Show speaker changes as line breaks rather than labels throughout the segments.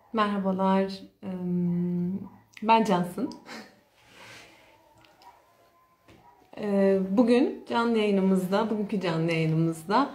Merhabalar, ben Cansın. Bugünkü canlı yayınımızda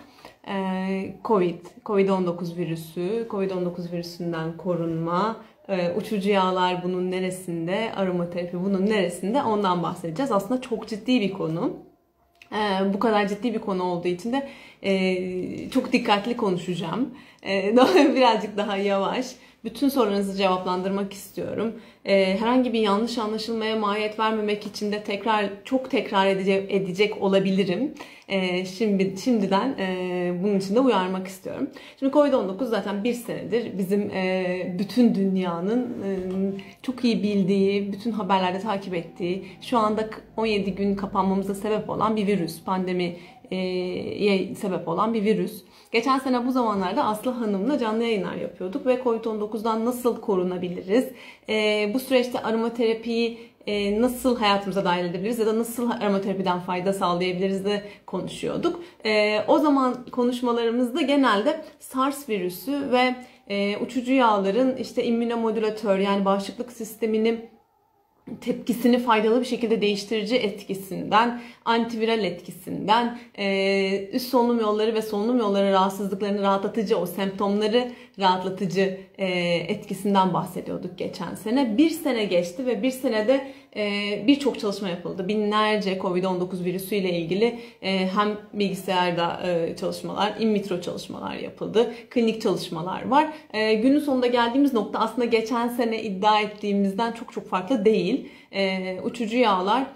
Covid-19 virüsü, Covid-19 virüsünden korunma, uçucu yağlar bunun neresinde, aromaterapi bunun neresinde ondan bahsedeceğiz. Aslında çok ciddi bir konu. Bu kadar ciddi bir konu olduğu için de çok dikkatli konuşacağım. Birazcık daha yavaş. Bütün sorularınızı cevaplandırmak istiyorum. Herhangi bir yanlış anlaşılmaya mahiyet vermemek için de çok tekrar edecek olabilirim. Şimdiden bunun için de uyarmak istiyorum. Şimdi Covid-19 zaten bir senedir bizim bütün dünyanın çok iyi bildiği, bütün haberlerde takip ettiği, şu anda 17 gün kapanmamıza sebep olan bir virüs, pandemiye sebep olan bir virüs. Geçen sene bu zamanlarda Aslı Hanım'la canlı yayınlar yapıyorduk ve Covid-19'dan nasıl korunabiliriz? Bu süreçte aromaterapiyi nasıl hayatımıza dahil edebiliriz ya da nasıl aromaterapiden fayda sağlayabiliriz de konuşuyorduk. O zaman konuşmalarımızda genelde SARS virüsü ve uçucu yağların immünomodülatör, yani bağışıklık sistemini tepkisini faydalı bir şekilde değiştirici etkisinden, antiviral etkisinden, üst solunum yolları ve solunum yolları rahatsızlıklarını rahatlatıcı, o semptomları rahatlatıcı etkisinden bahsediyorduk geçen sene. Bir sene geçti ve bir senede birçok çalışma yapıldı. Binlerce Covid-19 virüsüyle ilgili hem bilgisayarda çalışmalar, in vitro çalışmalar yapıldı. Klinik çalışmalar var. Günün sonunda geldiğimiz nokta aslında geçen sene iddia ettiğimizden çok farklı değil. Uçucu yağlar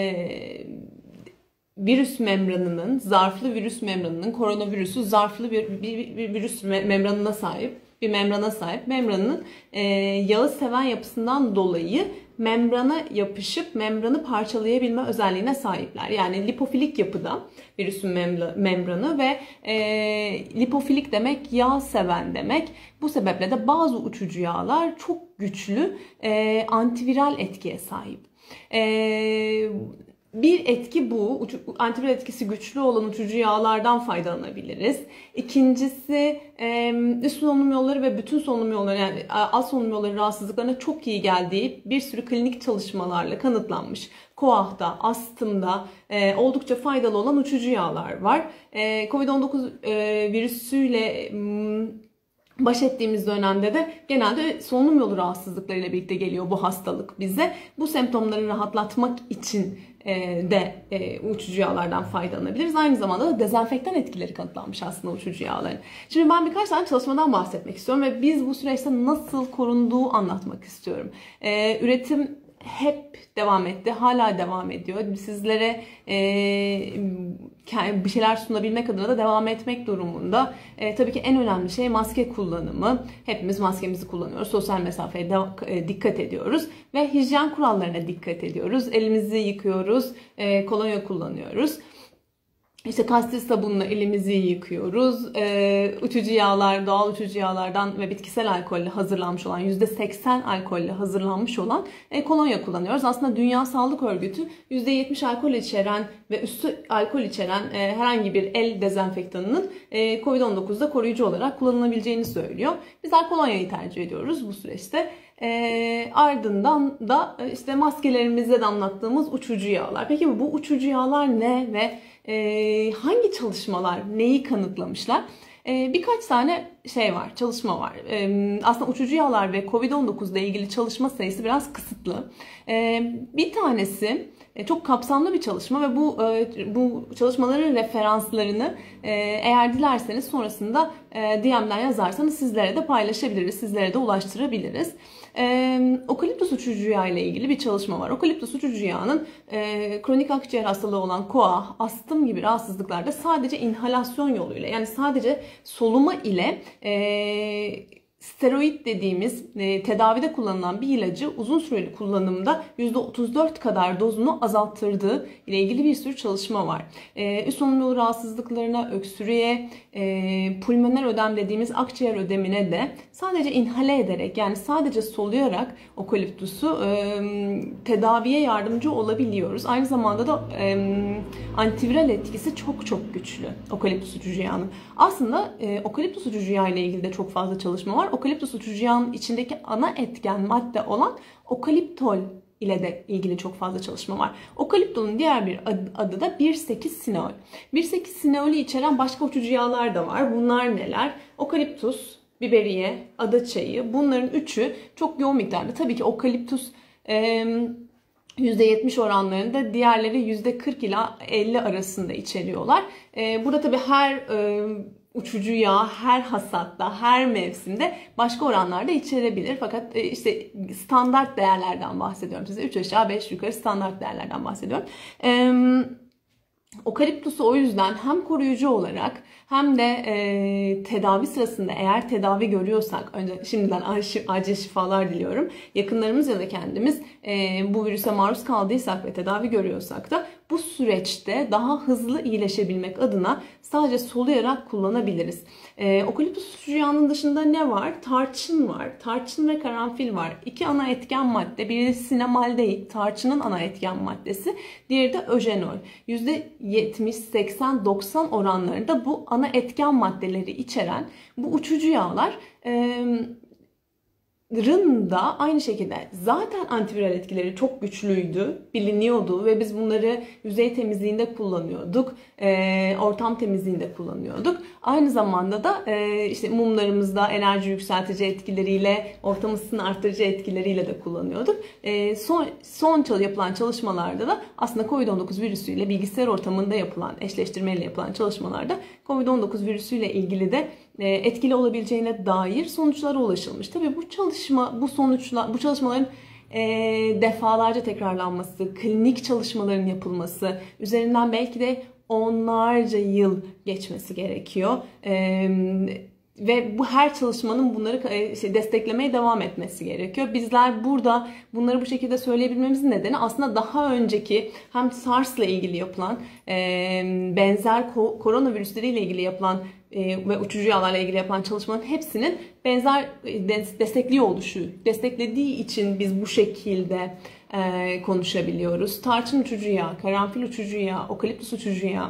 virüs membranının, zarflı virüs membranının, koronavirüsü zarflı bir virüs membranına sahip. Bir membrana sahip. Membranın yağı seven yapısından dolayı membrana yapışıp membranı parçalayabilme özelliğine sahipler. Yani lipofilik yapıda virüsün membranı ve lipofilik demek yağ seven demek. Bu sebeple de bazı uçucu yağlar çok güçlü antiviral etkiye sahip. Bir etki bu. Antiviral etkisi güçlü olan uçucu yağlardan faydalanabiliriz. İkincisi üst solunum yolları ve bütün solunum yolları, yani alt solunum yolları rahatsızlıklarına çok iyi geldiği bir sürü klinik çalışmalarla kanıtlanmış. KOAH'da, astımda oldukça faydalı olan uçucu yağlar var. Covid-19 virüsüyle baş ettiğimiz dönemde de genelde solunum yolu rahatsızlıklarıyla birlikte geliyor bu hastalık bize. Bu semptomları rahatlatmak için de uçucu yağlardan faydalanabiliriz. Aynı zamanda da dezenfektan etkileri kanıtlanmış aslında uçucu yağların. Şimdi ben birkaç tane çalışmadan bahsetmek istiyorum ve biz bu süreçte nasıl korunduğu anlatmak istiyorum. Üretim hep devam etti, hala devam ediyor. Sizlere bir şeyler sunabilmek adına da devam etmek durumunda. Tabii ki en önemli şey maske kullanımı. Hepimiz maskemizi kullanıyoruz. Sosyal mesafeye dikkat ediyoruz. Ve hijyen kurallarına dikkat ediyoruz. Elimizi yıkıyoruz. Kolonya kullanıyoruz. Kastil sabunla elimizi yıkıyoruz. Uçucu yağlar, doğal uçucu yağlardan ve bitkisel alkolle hazırlanmış olan, %80 alkolle hazırlanmış olan kolonya kullanıyoruz. Aslında Dünya Sağlık Örgütü %70 alkol içeren ve üstü alkol içeren herhangi bir el dezenfektanının Covid-19'da koruyucu olarak kullanılabileceğini söylüyor. Bizler kolonyayı tercih ediyoruz bu süreçte. Ardından da maskelerimizde damlattığımız uçucu yağlar. Peki bu uçucu yağlar ne ve hangi çalışmalar neyi kanıtlamışlar? Birkaç tane çalışma var. Aslında uçucu yağlar ve Covid-19 ile ilgili çalışma sayısı biraz kısıtlı. Bir tanesi çok kapsamlı bir çalışma ve bu çalışmaların referanslarını eğer dilerseniz sonrasında DM'den yazarsanız sizlere de paylaşabiliriz, sizlere de ulaştırabiliriz. Okaliptus uçucu yağı ile ilgili bir çalışma var. Okaliptus uçucu yağının kronik akciğer hastalığı olan KOAH, astım gibi rahatsızlıklarda sadece inhalasyon yoluyla, yani sadece soluma ile steroid dediğimiz tedavide kullanılan bir ilacı uzun süreli kullanımda %34 kadar dozunu azalttırdığı ile ilgili bir sürü çalışma var. Üst solunum yolu rahatsızlıklarına, öksürüğe, pulmoner ödem dediğimiz akciğer ödemine de sadece inhale ederek, yani sadece soluyarak okaliptusu tedaviye yardımcı olabiliyoruz. Aynı zamanda da antiviral etkisi çok güçlü okaliptus uçucu yağının. Aslında okaliptus uçucu yağı ile ilgili de çok fazla çalışma var. Okaliptus uçucu yağının içindeki ana etken madde olan okaliptol ile de ilgili çok fazla çalışma var. Okaliptolun diğer bir adı da 1,8-sineol. 1,8-sineolü içeren başka uçucu yağlar da var. Bunlar neler? Okaliptus, biberiye, adaçayı. Bunların üçü çok yoğun miktarda. Tabii ki okaliptus %70 oranlarında, diğerleri %40 ila 50 arasında içeriyorlar. Burada tabii her uçucu yağ her hasatta, her mevsimde başka oranlarda içerebilir. Fakat işte standart değerlerden bahsediyorum size. 3 aşağı 5 yukarı standart değerlerden bahsediyorum. Okaliptusu o yüzden hem koruyucu olarak hem de tedavi sırasında eğer tedavi görüyorsak, önce şimdiden acil şifalar diliyorum. Yakınlarımız ya da kendimiz bu virüse maruz kaldıysak ve tedavi görüyorsak da bu süreçte daha hızlı iyileşebilmek adına sadece soluyarak kullanabiliriz. Okaliptus uçucu yağının dışında ne var? Tarçın var. Tarçın ve karanfil var. İki ana etken madde. Biri sinemaldehit, tarçının ana etken maddesi. Diğeri de öjenol. %70, 80, 90 oranlarında bu ana etken maddeleri içeren bu uçucu yağlar da aynı şekilde zaten antiviral etkileri çok güçlüydü, biliniyordu ve biz bunları yüzey temizliğinde kullanıyorduk, ortam temizliğinde kullanıyorduk. Aynı zamanda da işte mumlarımızda enerji yükseltici etkileriyle, ortam ısısını arttırıcı etkileriyle de kullanıyorduk. Son yapılan çalışmalarda da aslında COVID-19 virüsüyle bilgisayar ortamında yapılan, eşleştirmeyle yapılan çalışmalarda COVID-19 virüsüyle ilgili de etkili olabileceğine dair sonuçlara ulaşılmış. Tabii bu çalışmaların defalarca tekrarlanması, klinik çalışmaların yapılması, üzerinden belki de onlarca yıl geçmesi gerekiyor. Ve bu her çalışmanın bunları desteklemeye devam etmesi gerekiyor. Bizler burada bunları bu şekilde söyleyebilmemizin nedeni aslında daha önceki hem SARS'la ilgili yapılan benzer koronavirüsleriyle ilgili yapılan ve uçucu yağlarla ilgili yapılan çalışmaların hepsinin benzer destekliyor oluşu, desteklediği için biz bu şekilde konuşabiliyoruz. Tarçın uçucu yağ, karanfil uçucu yağ, okaliptus uçucu yağ,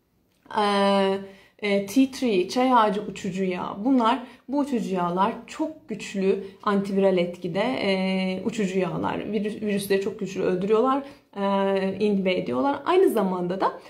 tea tree, çay ağacı uçucu yağ. Bu uçucu yağlar çok güçlü antiviral etkide uçucu yağlar. Virüsleri çok güçlü öldürüyorlar, inhibe ediyorlar. Aynı zamanda da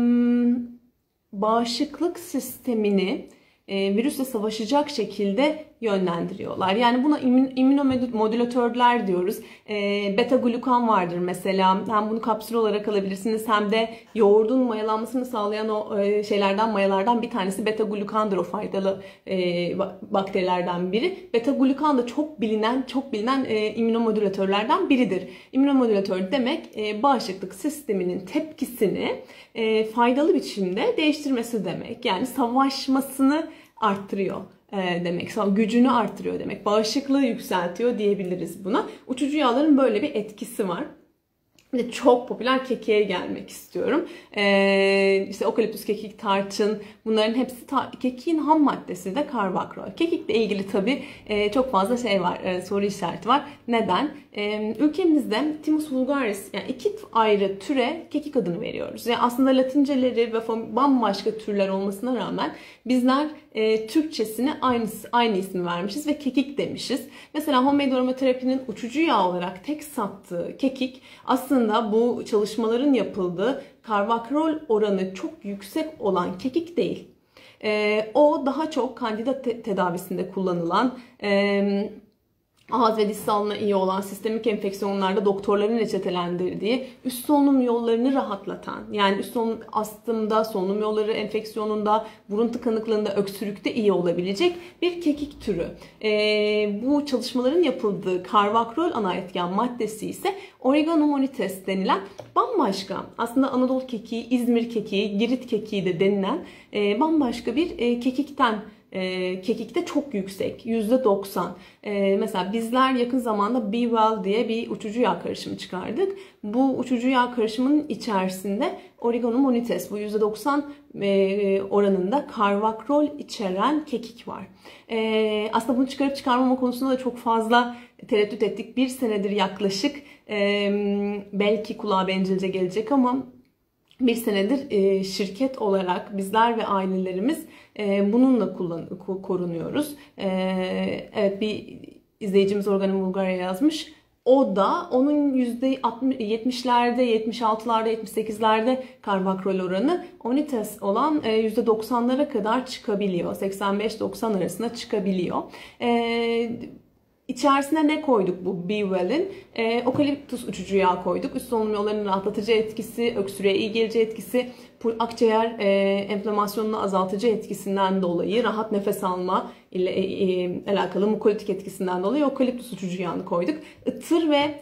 bağışıklık sistemini virüsle savaşacak şekilde yönlendiriyorlar. Yani buna immünomodülatörler diyoruz. Beta glukan vardır mesela. Hem bunu kapsül olarak alabilirsiniz hem de yoğurdun mayalanmasını sağlayan o mayalardan bir tanesi beta glukandır, o faydalı bakterilerden biri. Beta glukan da çok bilinen immünomodülatörlerden biridir. İmmünomodülatör demek bağışıklık sisteminin tepkisini faydalı biçimde değiştirmesi demek. Yani savaşmasını arttırıyor demek. Gücünü arttırıyor demek. Bağışıklığı yükseltiyor diyebiliriz buna. Uçucu yağların böyle bir etkisi var. Ve çok popüler kekiğe gelmek istiyorum. İşte okaliptus, kekik, tarçın, bunların hepsi kekiğin ham maddesi de karbakrol. Kekikle ilgili tabii çok fazla var, soru işareti var. Neden? Ülkemizde Thymus vulgaris, yani iki ayrı türe kekik adını veriyoruz. Yani aslında Latinceleri ve bambaşka türler olmasına rağmen bizler Türkçesine aynı ismi vermişiz ve kekik demişiz. Mesela homemade aromaterapinin uçucu yağ olarak tek sattığı kekik aslında bu çalışmaların yapıldığı karbakrol oranı çok yüksek olan kekik değil. O daha çok kandida tedavisinde kullanılan, ağız ve diş sağlığına iyi olan, sistemik enfeksiyonlarda doktorların reçetelendirdiği, üst solunum yollarını rahatlatan, yani üst solunum astımda, solunum yolları enfeksiyonunda, burun tıkanıklığında, öksürükte iyi olabilecek bir kekik türü. Bu çalışmaların yapıldığı karbakrol ana etken maddesi ise Oreganomonites denilen bambaşka, aslında Anadolu kekiği, İzmir kekiği, Girit kekiği de denilen bambaşka bir kekikten. Kekikte çok yüksek, %90. Mesela bizler yakın zamanda Be Well diye bir uçucu yağ karışımı çıkardık. Bu uçucu yağ karışımının içerisinde Oreganomonites, bu %90 oranında karbakrol içeren kekik var. Aslında bunu çıkarıp çıkarmama konusunda da çok fazla tereddüt ettik. Bir senedir yaklaşık, belki kulağa bencilce gelecek ama bir senedir şirket olarak bizler ve ailelerimiz bununla korunuyoruz. Evet, bir izleyicimiz Organım Bulgarya yazmış. O da onun %70'lerde, 76'larda, 78'lerde karbakrol oranı Onites olan %90'lara kadar çıkabiliyor. 85-90 arasında çıkabiliyor. İçerisine ne koyduk bu Be Well'in? Okaliptus uçucu yağ koyduk. Üst solunum yollarının rahatlatıcı etkisi, öksürüğe iyi gelici etkisi, akciğer enflamasyonunu azaltıcı etkisinden dolayı, rahat nefes alma ile alakalı mukolitik etkisinden dolayı okaliptus uçucu yağını koyduk. Itır ve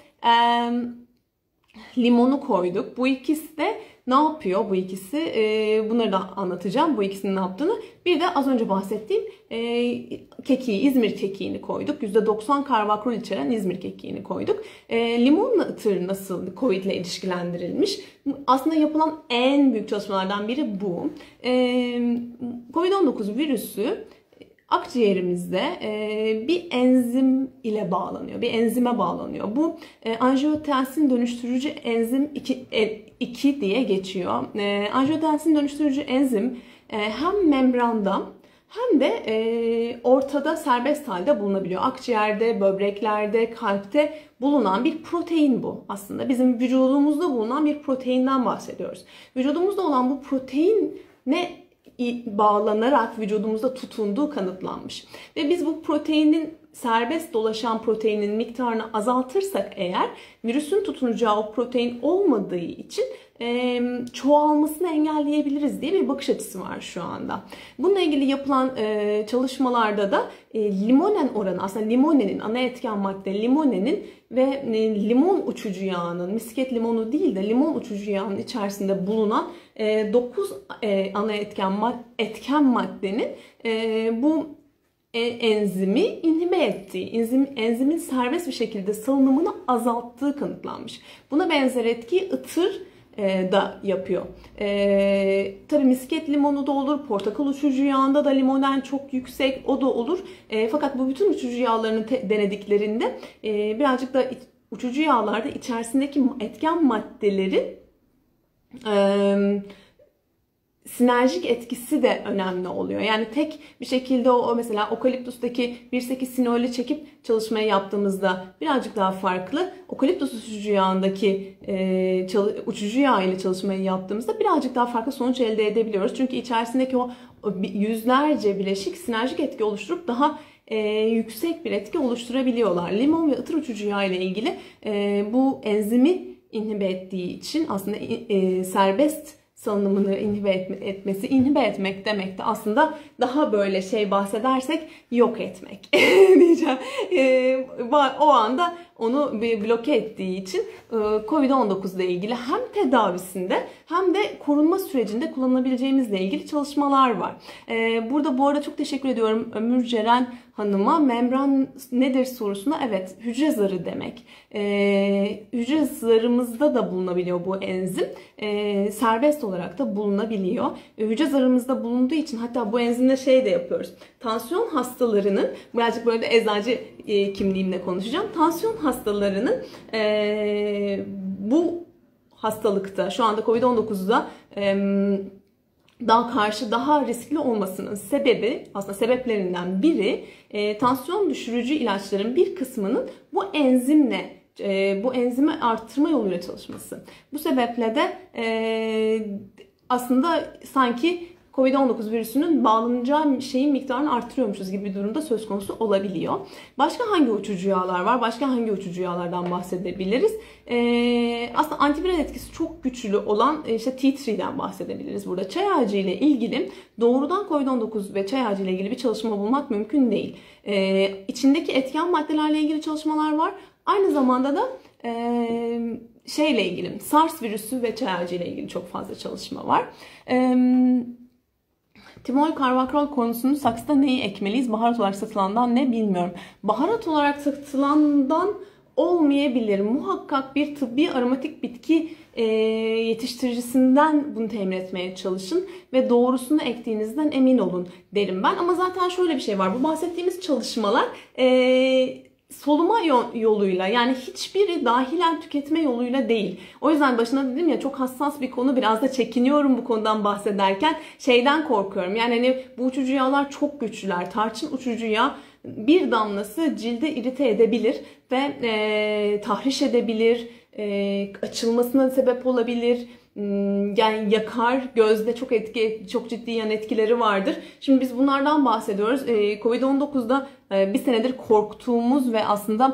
limonu koyduk. Bu ikisi de ne yapıyor bu ikisi? Bunları da anlatacağım. Bu ikisinin ne yaptığını. Bir de az önce bahsettiğim kekiği, İzmir kekiğini koyduk. %90 karbakrol içeren İzmir kekiğini koyduk. Limonla ıtır nasıl COVID ile ilişkilendirilmiş? Aslında yapılan en büyük çalışmalardan biri bu. COVID-19 virüsü akciğerimizde bir enzim ile bağlanıyor. Bir enzime bağlanıyor. Bu angiotensin dönüştürücü enzim 2 diye geçiyor. Angiotensin dönüştürücü enzim hem membranda hem de ortada serbest halde bulunabiliyor. Akciğerde, böbreklerde, kalpte bulunan bir protein bu aslında. Bizim vücudumuzda bulunan bir proteinden bahsediyoruz. Vücudumuzda olan bu protein ne bağlanarak vücudumuzda tutunduğu kanıtlanmış. Ve biz bu proteinin, serbest dolaşan proteinin miktarını azaltırsak eğer, virüsün tutunacağı o protein olmadığı için çoğalmasını engelleyebiliriz diye bir bakış açısı var şu anda. Bununla ilgili yapılan çalışmalarda da limonen oranı, aslında limonenin ana etken madde limonenin ve limon uçucu yağının, misket limonu değil de limon uçucu yağının içerisinde bulunan 9 ana etken maddenin bu enzimi inhibe ettiği, enzimin serbest bir şekilde salınımını azalttığı kanıtlanmış. Buna benzer etki ıtır da yapıyor. Tabii misket limonu da olur, portakal uçucu yağında da limonen çok yüksek, o da olur. Fakat bu bütün uçucu yağlarını denediklerinde birazcık da uçucu yağlarda içerisindeki etken maddelerin sinerjik etkisi de önemli oluyor. Yani tek bir şekilde o mesela okaliptustaki 1,8 sinolü çekip çalışmayı yaptığımızda birazcık daha farklı. Okaliptus uçucu yağındaki uçucu yağ ile çalışmayı yaptığımızda birazcık daha farklı sonuç elde edebiliyoruz. Çünkü içerisindeki o yüzlerce bileşik sinerjik etki oluşturup daha yüksek bir etki oluşturabiliyorlar. Limon ve ıtır uçucu yağ ile ilgili bu enzimi inhibe ettiği için aslında serbest salınımını inhibe etmek demek de aslında daha böyle bahsedersek yok etmek diyeceğim. O anda onu bir bloke ettiği için COVID-19 ile ilgili hem tedavisinde hem de korunma sürecinde kullanılabileceğimizle ilgili çalışmalar var. Burada bu arada çok teşekkür ediyorum Ömür Ceren Hanım'a. Membran nedir sorusuna evet, hücre zarı demek. Hücre zarımızda da bulunabiliyor bu enzim. Serbest olarak da bulunabiliyor. Hücre zarımızda bulunduğu için hatta bu enzimle de yapıyoruz. Tansiyon hastalarının, birazcık böyle de eczacı kimliğimle konuşacağım. Tansiyon hastalarının bu hastalıkta, şu anda COVID-19'da daha riskli olmasının sebebi, aslında sebeplerinden biri tansiyon düşürücü ilaçların bir kısmının bu enzimi arttırma yoluyla çalışması. Bu sebeple de aslında sanki COVID-19 virüsünün bağlanacağı şeyin miktarını arttırıyormuşuz gibi bir durumda söz konusu olabiliyor. Başka hangi uçucu yağlar var? Başka hangi uçucu yağlardan bahsedebiliriz? Aslında antiviral etkisi çok güçlü olan T3'den bahsedebiliriz burada. Çay ağacı ile ilgili doğrudan COVID-19 ve çay ağacı ile ilgili bir çalışma bulmak mümkün değil. İçindeki etken maddelerle ilgili çalışmalar var. Aynı zamanda da ile ilgili, SARS virüsü ve çay ağacı ile ilgili çok fazla çalışma var. Timol karbakrol konusunu saksıda neyi ekmeliyiz? Baharat olarak satılandan ne bilmiyorum. Baharat olarak satılandan olmayabilir. Muhakkak bir tıbbi aromatik bitki yetiştiricisinden bunu temin etmeye çalışın ve doğrusunu ektiğinizden emin olun derim ben. Ama zaten şöyle bir şey var. Bu bahsettiğimiz çalışmalar soluma yoluyla, yani hiçbiri dahilen tüketme yoluyla değil. O yüzden başına dedim ya, çok hassas bir konu, biraz da çekiniyorum bu konudan bahsederken, şeyden korkuyorum. Yani hani bu uçucu yağlar çok güçlüler. Tarçın uçucu yağ bir damlası cilde irite edebilir ve tahriş edebilir, açılmasına sebep olabilir. Yani yakar, gözde çok ciddi yan etkileri vardır. Şimdi biz bunlardan bahsediyoruz. Covid-19'da bir senedir korktuğumuz ve aslında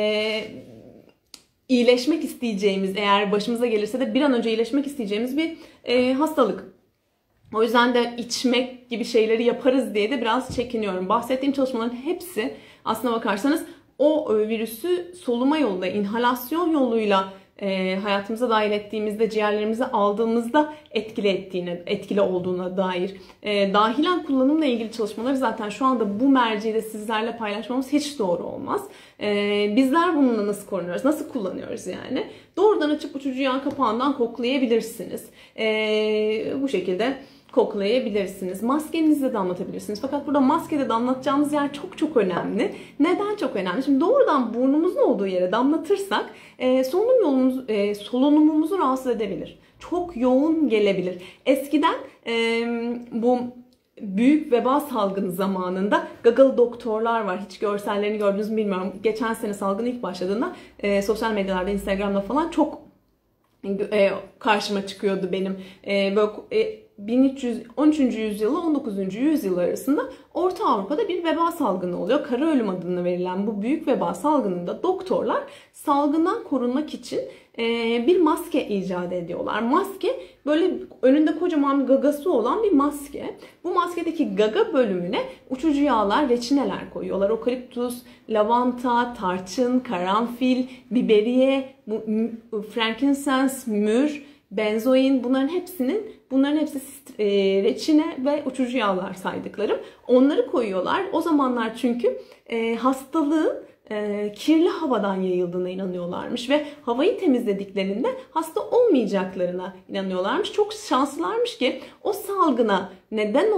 iyileşmek isteyeceğimiz, eğer başımıza gelirse de bir an önce iyileşmek isteyeceğimiz bir hastalık. O yüzden de içmek gibi şeyleri yaparız diye de biraz çekiniyorum. Bahsettiğim çalışmaların hepsi aslına bakarsanız o virüsü soluma yoluyla, inhalasyon yoluyla hayatımıza dahil ettiğimizde, ciğerlerimize aldığımızda etkili olduğuna dair dahilen kullanımla ilgili çalışmaları zaten şu anda bu merciyi sizlerle paylaşmamız hiç doğru olmaz. Bizler bununla nasıl korunuyoruz, nasıl kullanıyoruz yani? Doğrudan açıp uçucu yağ kapağından koklayabilirsiniz. Bu şekilde koklayabilirsiniz. Maskenizle damlatabilirsiniz. Fakat burada maskede damlatacağımız yer çok çok önemli. Neden çok önemli? Şimdi doğrudan burnumuzun olduğu yere damlatırsak solunumumuzu rahatsız edebilir. Çok yoğun gelebilir. Eskiden bu büyük veba salgını zamanında gagalı doktorlar var. Hiç görsellerini gördünüz mü bilmiyorum. Geçen sene salgın ilk başladığında sosyal medyalarda, Instagram'da falan çok karşıma çıkıyordu benim. Böyle 13. yüzyılı 19. yüzyıl arasında Orta Avrupa'da bir veba salgını oluyor. Kara ölüm adını verilen bu büyük veba salgınında doktorlar salgından korunmak için bir maske icat ediyorlar. Maske böyle önünde kocaman bir gagası olan bir maske. Bu maskedeki gaga bölümüne uçucu yağlar, reçineler koyuyorlar. Okaliptus, lavanta, tarçın, karanfil, biberiye, frankincense, mür, benzoin, bunların hepsi reçine ve uçucu yağlar saydıklarım. Onları koyuyorlar. O zamanlar çünkü hastalığın kirli havadan yayıldığına inanıyorlarmış ve havayı temizlediklerinde hasta olmayacaklarına inanıyorlarmış. Çok şanslılarmış ki o salgına neden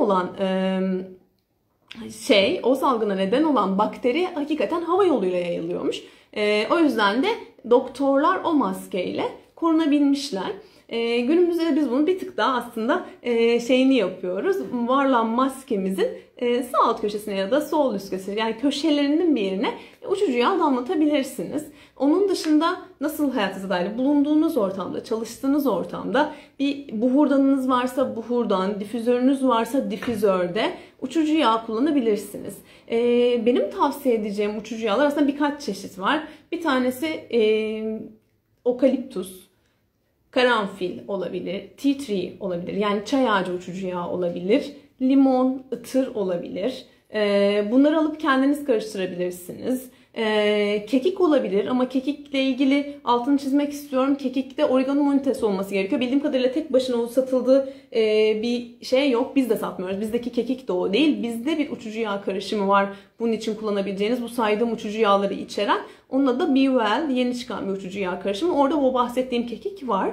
olan bakteri hakikaten hava yoluyla yayılıyormuş. O yüzden de doktorlar o maskeyle korunabilmişler. Günümüzde de biz bunu bir tık daha aslında şeyini yapıyoruz. Varlan maskemizin sağ alt köşesine ya da sol üst köşesine, yani köşelerinin bir yerine uçucu yağ damlatabilirsiniz. Onun dışında nasıl hayatınıza dair bulunduğunuz ortamda, çalıştığınız ortamda bir buhurdanınız varsa buhurdan, difüzörünüz varsa difüzörde uçucu yağ kullanabilirsiniz. Benim tavsiye edeceğim uçucu yağlar aslında birkaç çeşit var. Bir tanesi okaliptus, karanfil olabilir, tea tree olabilir, yani çay ağacı uçucu yağı olabilir, limon, ıtır olabilir. Bunları alıp kendiniz karıştırabilirsiniz. Kekik olabilir ama kekikle ilgili altını çizmek istiyorum. Kekikte oregano monitesi olması gerekiyor. Bildiğim kadarıyla tek başına o satıldığı bir şey yok. Biz de satmıyoruz. Bizdeki kekik de o değil. Bizde bir uçucu yağ karışımı var. Bunun için kullanabileceğiniz bu saydığım uçucu yağları içeren. Onun adı da Be Well, yeni çıkan bir uçucu yağ karışımı. Orada o bahsettiğim kekik var.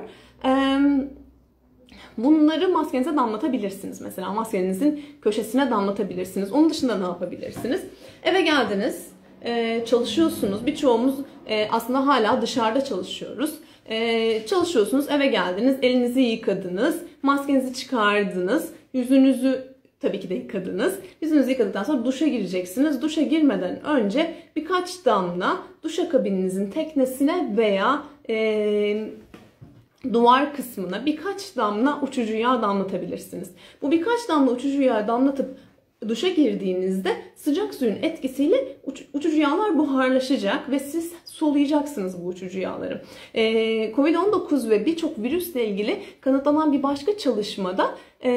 Bunları maskenize damlatabilirsiniz. Mesela maskenizin köşesine damlatabilirsiniz. Onun dışında ne yapabilirsiniz? Eve geldiniz, çalışıyorsunuz. Birçoğumuz aslında hala dışarıda çalışıyoruz. Çalışıyorsunuz, eve geldiniz, elinizi yıkadınız, maskenizi çıkardınız, yüzünüzü tabii ki de yıkadınız. Yüzünüzü yıkadıktan sonra duşa gireceksiniz. Duşa girmeden önce birkaç damla duşakabininizin teknesine veya duvar kısmına birkaç damla uçucu yağ damlatabilirsiniz. Bu birkaç damla uçucu yağ damlatıp duşa girdiğinizde sıcak suyun etkisiyle uçucu yağlar buharlaşacak ve siz soluyacaksınız bu uçucu yağları. Covid-19 ve birçok virüsle ilgili kanıtlanan bir başka çalışmada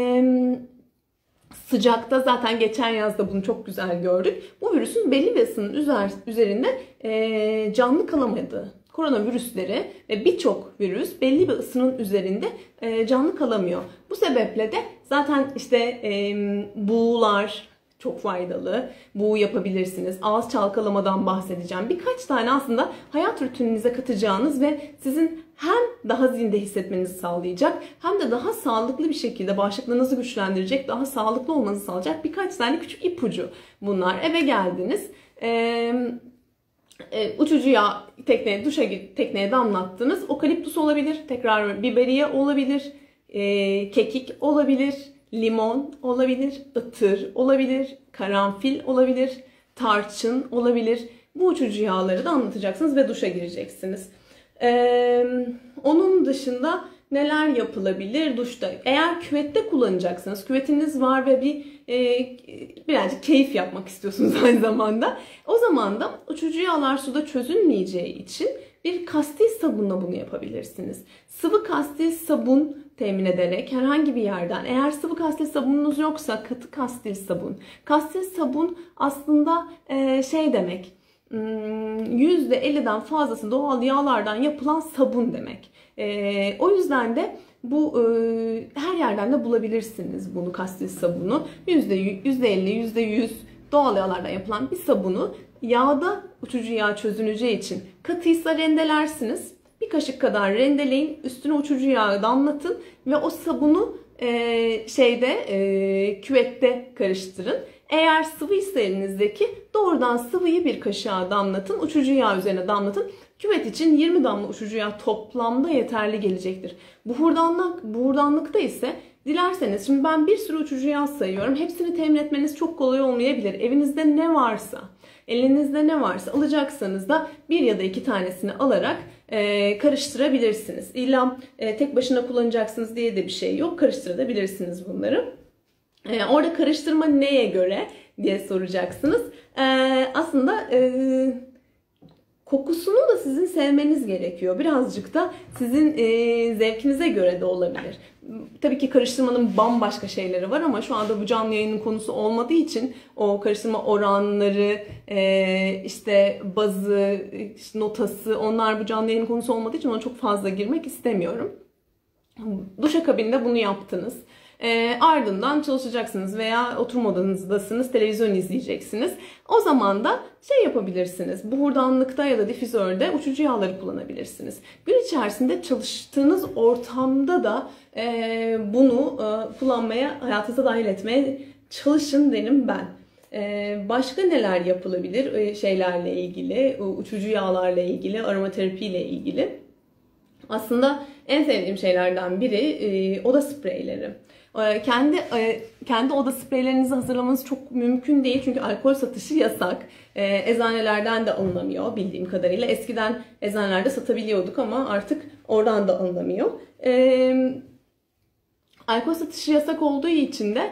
sıcakta, zaten geçen yazda bunu çok güzel gördük, bu virüsün belli bir ısının üzerinde canlı kalamadığı, koronavirüsleri ve birçok virüs belli bir ısının üzerinde canlı kalamıyor. Bu sebeple de zaten işte buğular çok faydalı. Buğu yapabilirsiniz. Ağız çalkalamadan bahsedeceğim. Birkaç tane aslında hayat rutininize katacağınız ve sizin hem daha zinde hissetmenizi sağlayacak hem de daha sağlıklı bir şekilde bağışıklığınızı güçlendirecek, daha sağlıklı olmanızı sağlayacak birkaç tane küçük ipucu bunlar. Eve geldiniz. Uçucu yağ tekneye damlattınız. Okaliptus olabilir, tekrar biberiye olabilir, kekik olabilir, limon olabilir, ıtır olabilir, karanfil olabilir, tarçın olabilir. Bu uçucu yağları da anlatacaksınız ve duşa gireceksiniz. Onun dışında neler yapılabilir duşta? Eğer küvette kullanacaksınız, küvetiniz var ve birazcık keyif yapmak istiyorsunuz aynı zamanda. O zaman da uçucu yağlar suda çözülmeyeceği için bir kastil sabunla bunu yapabilirsiniz. Sıvı kastil sabun temin ederek herhangi bir yerden, eğer sıvı kastil sabununuz yoksa katı kastil sabun. Kastil sabun aslında şey demek, %50'den fazlası doğal yağlardan yapılan sabun demek. O yüzden de bu her yerden de bulabilirsiniz bunu, kastil sabunu. %50, %100 doğal yağlardan yapılan bir sabunu yağda uçucu yağ çözüneceği için katıysa rendelersiniz. Bir kaşık kadar rendeleyin, üstüne uçucu yağı damlatın ve o sabunu küvette karıştırın. Eğer sıvıysa elinizdeki, doğrudan sıvıyı bir kaşığa damlatın, uçucu yağ üzerine damlatın. Küvet için 20 damla uçucu yağ toplamda yeterli gelecektir. Buhurdanlıkta ise dilerseniz, şimdi ben bir sürü uçucu yağ sayıyorum. Hepsini temin etmeniz çok kolay olmayabilir. Elinizde ne varsa alacaksanız da bir ya da iki tanesini alarak karıştırabilirsiniz. İlla tek başına kullanacaksınız diye de bir şey yok. Karıştırabilirsiniz bunları. Orada karıştırma neye göre diye soracaksınız. Aslında kokusunu da sizin sevmeniz gerekiyor. Birazcık da sizin zevkinize göre de olabilir. Tabii ki karıştırmanın bambaşka şeyleri var ama şu anda bu canlı yayının konusu olmadığı için o karıştırma oranları, işte bazı, işte notası, onlar bu canlı yayının konusu olmadığı için ona çok fazla girmek istemiyorum. Duşakabinde bunu yaptınız. Ardından çalışacaksınız veya oturma odanızdasınız, televizyon izleyeceksiniz. O zaman da şey yapabilirsiniz. Buhurdanlıkta ya da difüzörde uçucu yağları kullanabilirsiniz. Gün içerisinde çalıştığınız ortamda da bunu kullanmaya, hayatınıza dahil etmeye çalışın derim ben. Başka neler yapılabilir şeylerle ilgili, uçucu yağlarla ilgili, aromaterapiyle ilgili? Aslında en sevdiğim şeylerden biri oda spreyleri. Kendi oda spreylerinizi hazırlamanız çok mümkün değil çünkü alkol satışı yasak. Eczanelerden de alınamıyor bildiğim kadarıyla. Eskiden eczanelerde satabiliyorduk ama artık oradan da alınamıyor. Alkol satışı yasak olduğu için de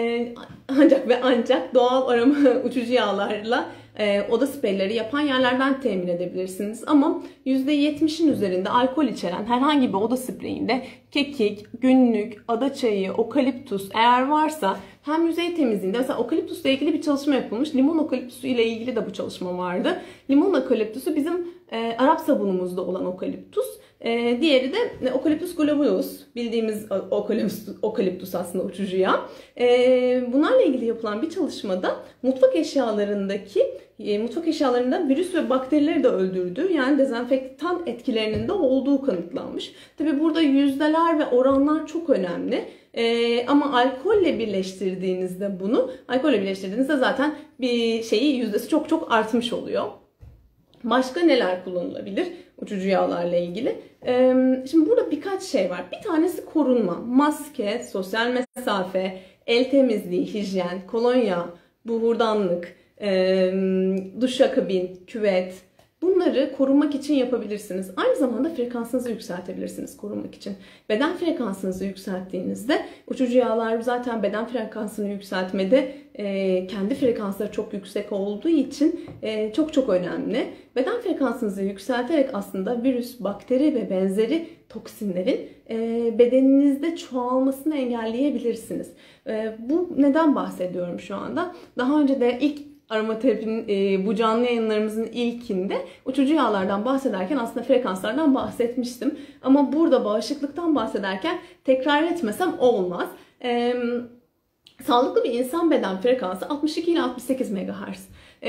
ancak doğal aroma uçucu yağlarla oda spreyleri yapan yerlerden temin edebilirsiniz. Ama %70'in üzerinde alkol içeren herhangi bir oda spreyinde kekik, günlük, adaçayı, okaliptus eğer varsa hem yüzey temizliğinde, mesela okaliptusla ilgili bir çalışma yapılmış. Limon okaliptusu ile ilgili de bu çalışma vardı. Limon okaliptusu bizim Arap sabunumuzda olan okaliptus. Diğeri de Okaliptus globulus, bildiğimiz okaliptus aslında uçucu yağ. Bunlarla ilgili yapılan bir çalışmada mutfak eşyalarında virüs ve bakterileri de öldürdüğü, yani dezenfektan etkilerinin de olduğu kanıtlanmış. Tabi burada yüzdeler ve oranlar çok önemli. Ama alkolle birleştirdiğinizde zaten bir yüzdesi çok artmış oluyor. Başka neler kullanılabilir uçucu yağlarla ilgili? Şimdi burada birkaç şey var. Bir tanesi korunma, maske, sosyal mesafe, el temizliği, hijyen, kolonya, buhurdanlık, duşakabin, küvet. Bunları korunmak için yapabilirsiniz. Aynı zamanda frekansınızı yükseltebilirsiniz korunmak için. Beden frekansınızı yükselttiğinizde, uçucu yağlar zaten beden frekansını yükseltmede kendi frekansları çok yüksek olduğu için çok önemli. Beden frekansınızı yükselterek aslında virüs, bakteri ve benzeri toksinlerin bedeninizde çoğalmasını engelleyebilirsiniz. Bu neden bahsediyorum şu anda? Daha önce de ilk aromaterapinin bu canlı yayınlarımızın ilkinde uçucu yağlardan bahsederken aslında frekanslardan bahsetmiştim. Ama burada bağışıklıktan bahsederken tekrar etmesem olmaz. Sağlıklı bir insan beden frekansı 62 ile 68 MHz.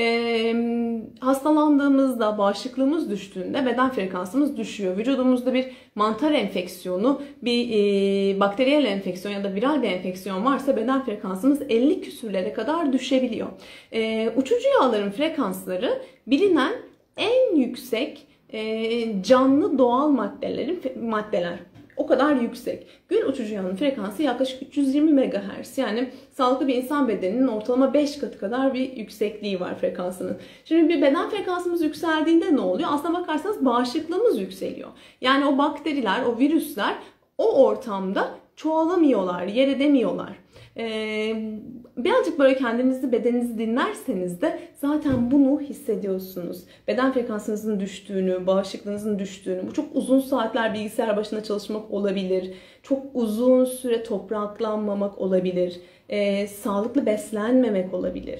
Hastalandığımızda, bağışıklığımız düştüğünde beden frekansımız düşüyor. Vücudumuzda bir mantar enfeksiyonu, bir bakteriyel enfeksiyon ya da viral bir enfeksiyon varsa beden frekansımız 50 küsürlere kadar düşebiliyor. Uçucu yağların frekansları bilinen en yüksek canlı doğal maddeler. O kadar yüksek. Gül uçucu yağının frekansı yaklaşık 320 MHz. Yani sağlıklı bir insan bedeninin ortalama 5 katı kadar bir yüksekliği var frekansının. Şimdi bir beden frekansımız yükseldiğinde ne oluyor? Aslına bakarsanız bağışıklığımız yükseliyor. Yani o bakteriler, o virüsler o ortamda çoğalamıyorlar, yer edemiyorlar. Birazcık böyle kendinizi, bedeninizi dinlerseniz de zaten bunu hissediyorsunuz. Beden frekansınızın düştüğünü, bağışıklığınızın düştüğünü, bu çok uzun saatler bilgisayar başında çalışmak olabilir. Çok uzun süre topraklanmamak olabilir. Sağlıklı beslenmemek olabilir.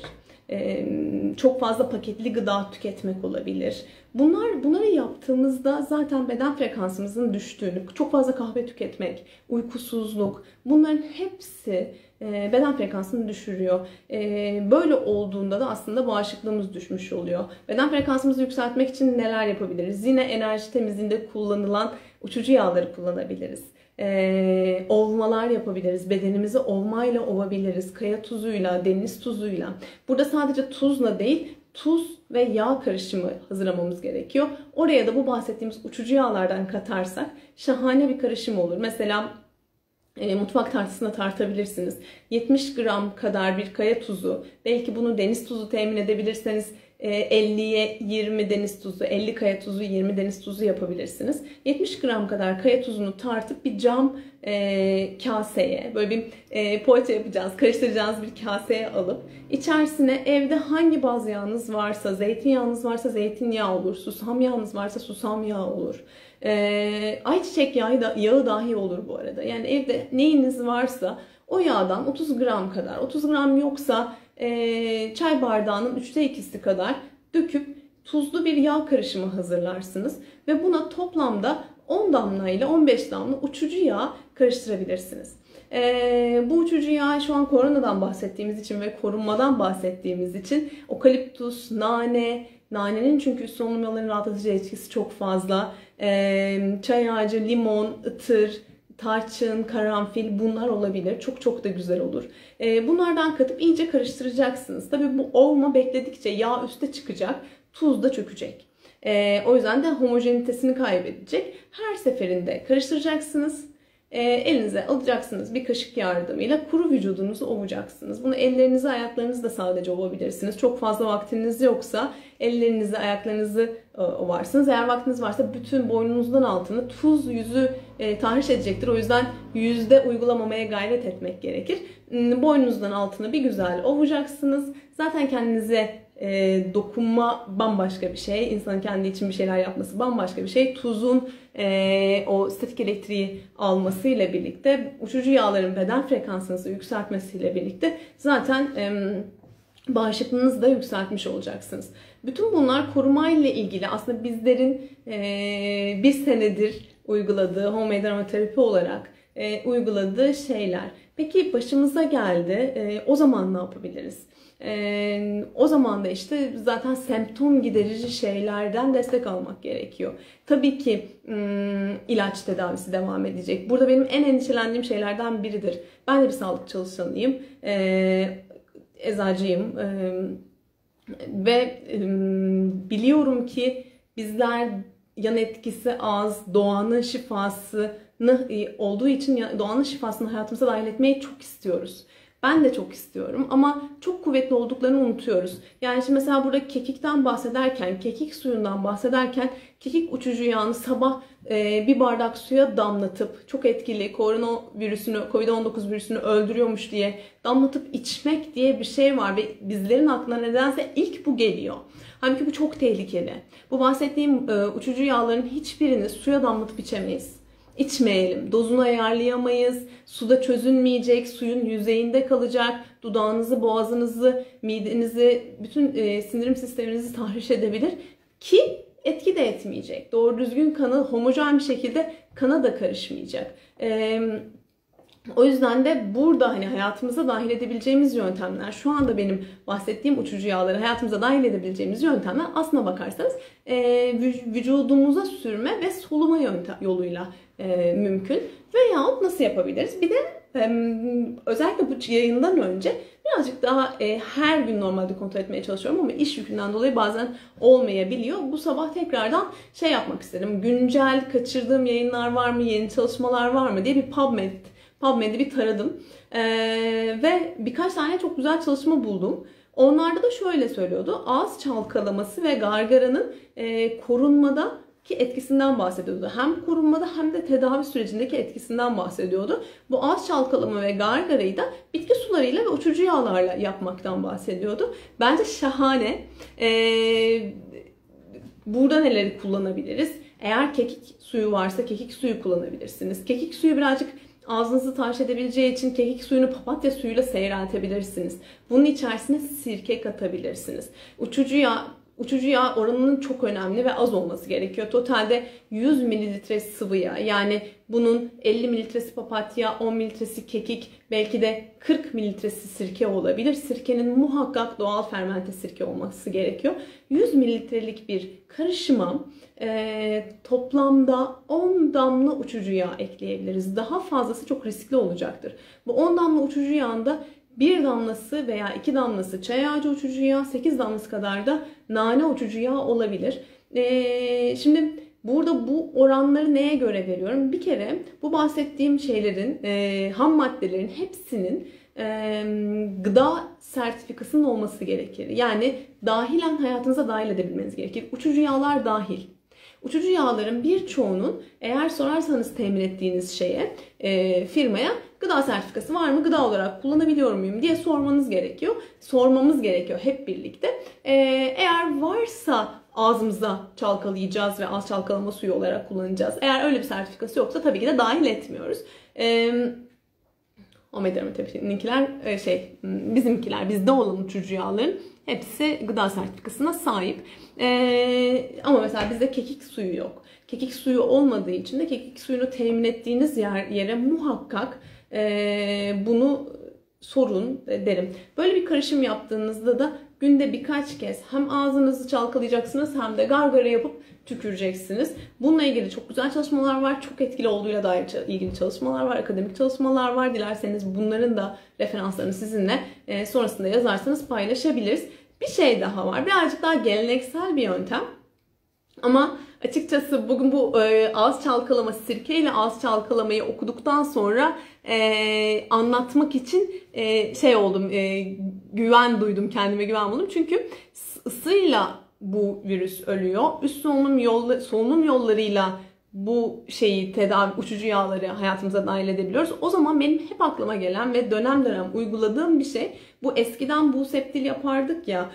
Çok fazla paketli gıda tüketmek olabilir. Bunları yaptığımızda zaten beden frekansımızın düştüğünü, çok fazla kahve tüketmek, uykusuzluk, bunların hepsi beden frekansını düşürüyor. Böyle olduğunda da aslında bağışıklığımız düşmüş oluyor. Beden frekansımızı yükseltmek için neler yapabiliriz? Yine enerji temizliğinde kullanılan uçucu yağları kullanabiliriz. Ovmalar yapabiliriz. Bedenimizi ovmayla ovabiliriz. Kaya tuzuyla, deniz tuzuyla. Burada sadece tuzla değil, tuz ve yağ karışımı hazırlamamız gerekiyor. Oraya da bu bahsettiğimiz uçucu yağlardan katarsak şahane bir karışım olur. Mesela mutfak tartısına tartabilirsiniz. 70 gram kadar bir kaya tuzu, belki bunu deniz tuzu temin edebilirseniz 50'ye 20 deniz tuzu, 50 kaya tuzu, 20 deniz tuzu yapabilirsiniz. 70 gram kadar kaya tuzunu tartıp bir cam kaseye, böyle bir poğaça yapacağız, karıştıracağınız bir kaseye alıp içerisine evde hangi baz yağınız varsa, zeytinyağınız varsa zeytinyağı olur, susam yağınız varsa susam yağı olur. Ayçiçek yağı dahi olur bu arada. Yani evde neyiniz varsa o yağdan 30 gram kadar, 30 gram yoksa çay bardağının 2/3 kadar döküp tuzlu bir yağ karışımı hazırlarsınız. Ve buna toplamda 10 damla ile 15 damla uçucu yağ karıştırabilirsiniz. Bu uçucu yağ şu an koronadan bahsettiğimiz için ve korunmadan bahsettiğimiz için okaliptus, nanenin çünkü üst solunum yollarının rahatlatıcı etkisi çok fazla. Çay ağacı, limon, ıtır, tarçın, karanfil, bunlar olabilir. Çok çok da güzel olur. Bunlardan katıp iyice karıştıracaksınız. Tabii bu ovma bekledikçe yağ üste çıkacak, tuz da çökecek. O yüzden de homojenitesini kaybedecek. Her seferinde karıştıracaksınız. Elinize alacaksınız bir kaşık yardımıyla kuru vücudunuzu ovacaksınız. Bunu ellerinizi, ayaklarınızı sadece ovabilirsiniz. Çok fazla vaktiniz yoksa ellerinizi, ayaklarınızı ovarsınız. Eğer vaktiniz varsa bütün boynunuzdan altını tuz yüzü tahriş edecektir. O yüzden yüzde uygulamamaya gayret etmek gerekir. Boynunuzdan altını bir güzel ovacaksınız. Zaten kendinize dokunma bambaşka bir şey. İnsanın kendi için bir şeyler yapması bambaşka bir şey. Tuzun o statik elektriği almasıyla birlikte, uçucu yağların beden frekansınızı yükseltmesiyle birlikte zaten bağışıklığınızı da yükseltmiş olacaksınız. Bütün bunlar korumayla ilgili aslında bizlerin bir senedir uyguladığı homemade aromaterapi olarak uyguladığı şeyler. Peki başımıza geldi. O zaman ne yapabiliriz? O zaman da işte zaten semptom giderici şeylerden destek almak gerekiyor. Tabii ki ilaç tedavisi devam edecek. Burada benim en endişelendiğim şeylerden biridir. Ben de bir sağlık çalışanıyım. Eczacıyım. Ve biliyorum ki bizler yan etkisi az, doğanın şifasını olduğu için doğanın şifasını hayatımıza dahil etmeyi çok istiyoruz. Ben de çok istiyorum ama çok kuvvetli olduklarını unutuyoruz. Yani şimdi mesela burada kekikten bahsederken, kekik suyundan bahsederken kekik uçucu yağını sabah bir bardak suya damlatıp çok etkili Covid-19 virüsünü öldürüyormuş diye damlatıp içmek diye bir şey var ve bizlerin aklına nedense ilk bu geliyor. Halbuki bu çok tehlikeli. Bu bahsettiğim uçucu yağların hiçbirini suya damlatıp içemeyiz. İçmeyelim. Dozunu ayarlayamayız. Suda çözünmeyecek. Suyun yüzeyinde kalacak. Dudağınızı, boğazınızı, midenizi, bütün sindirim sisteminizi tahriş edebilir. Ki etki de etmeyecek. Doğru düzgün kanı homojen bir şekilde kana da karışmayacak. O yüzden de burada hani hayatımıza dahil edebileceğimiz yöntemler, şu anda benim bahsettiğim uçucu yağları hayatımıza dahil edebileceğimiz yöntemler aslına bakarsanız vücudumuza sürme ve soluma yoluyla mümkün. Veyahut nasıl yapabiliriz? Bir de özellikle bu yayından önce Birazcık daha her gün normalde kontrol etmeye çalışıyorum ama iş yükünden dolayı bazen olmayabiliyor. Bu sabah tekrardan şey yapmak istedim. Güncel kaçırdığım yayınlar var mı, yeni çalışmalar var mı diye bir PubMed'i bir taradım. Ve birkaç tane çok güzel çalışma buldum. Onlarda da şöyle söylüyordu. Ağız çalkalaması ve gargaranın korunmadaki etkisinden bahsediyordu. Hem korunmada hem de tedavi sürecindeki etkisinden bahsediyordu. Bu ağız çalkalama ve gargarayı da bitki sularıyla ve uçucu yağlarla yapmaktan bahsediyordu. Bence şahane. Burada neleri kullanabiliriz? Eğer kekik suyu varsa kekik suyu kullanabilirsiniz. Kekik suyu birazcık ağzınızı tahriş edebileceği için kekik suyunu papatya suyuyla seyreltebilirsiniz. Bunun içerisine sirke katabilirsiniz. Uçucu yağ oranının çok önemli ve az olması gerekiyor. Totalde 100 mililitre sıvı yağ, yani bunun 50 mililitresi papatya, 10 mililitresi kekik, belki de 40 mililitresi sirke olabilir. Sirkenin muhakkak doğal fermente sirke olması gerekiyor. 100 mililitrelik bir karışıma toplamda 10 damla uçucu yağ ekleyebiliriz. Daha fazlası çok riskli olacaktır. Bu 10 damla uçucu yağında 1 damlası veya 2 damlası çay ağacı uçucu yağ, 8 damlası kadar da nane uçucu yağ olabilir. Şimdi burada bu oranları neye göre veriyorum? Bir kere bu bahsettiğim şeylerin, ham maddelerin hepsinin gıda sertifikasının olması gerekir. Yani dahilen hayatınıza dahil edebilmeniz gerekir. Uçucu yağlar dahil. Uçucu yağların birçoğunun, eğer sorarsanız temin ettiğiniz firmaya gıda sertifikası var mı, gıda olarak kullanabiliyor muyum diye sormanız gerekiyor. Sormamız gerekiyor hep birlikte. Eğer varsa ağzımıza çalkalayacağız ve ağız çalkalama suyu olarak kullanacağız. Eğer öyle bir sertifikası yoksa tabii ki de dahil etmiyoruz. Omega tabi'ninkiler bizimkiler, bizde olan uçucu yağların hepsi gıda sertifikasına sahip. Ama mesela bizde kekik suyu yok. Kekik suyu olmadığı için de kekik suyunu temin ettiğiniz yere muhakkak bunu sorun derim. Böyle bir karışım yaptığınızda da günde birkaç kez hem ağzınızı çalkalayacaksınız hem de gargara yapıp tüküreceksiniz. Bununla ilgili çok güzel çalışmalar var. Çok etkili olduğuyla dair ilgili çalışmalar var. Akademik çalışmalar var. Dilerseniz bunların da referanslarını sizinle sonrasında yazarsanız paylaşabiliriz. Bir şey daha var. Birazcık daha geleneksel bir yöntem. Ama açıkçası bugün bu ağız çalkalama, sirkeyle ağız çalkalamayı okuduktan sonra anlatmak için güven duydum, kendime güven buldum. Çünkü ısıyla bu virüs ölüyor. Üst solunum yollarıyla bu uçucu yağları hayatımıza dahil edebiliyoruz. O zaman benim hep aklıma gelen ve dönem dönem uyguladığım bir şey, bu eskiden buğseptil yapardık ya,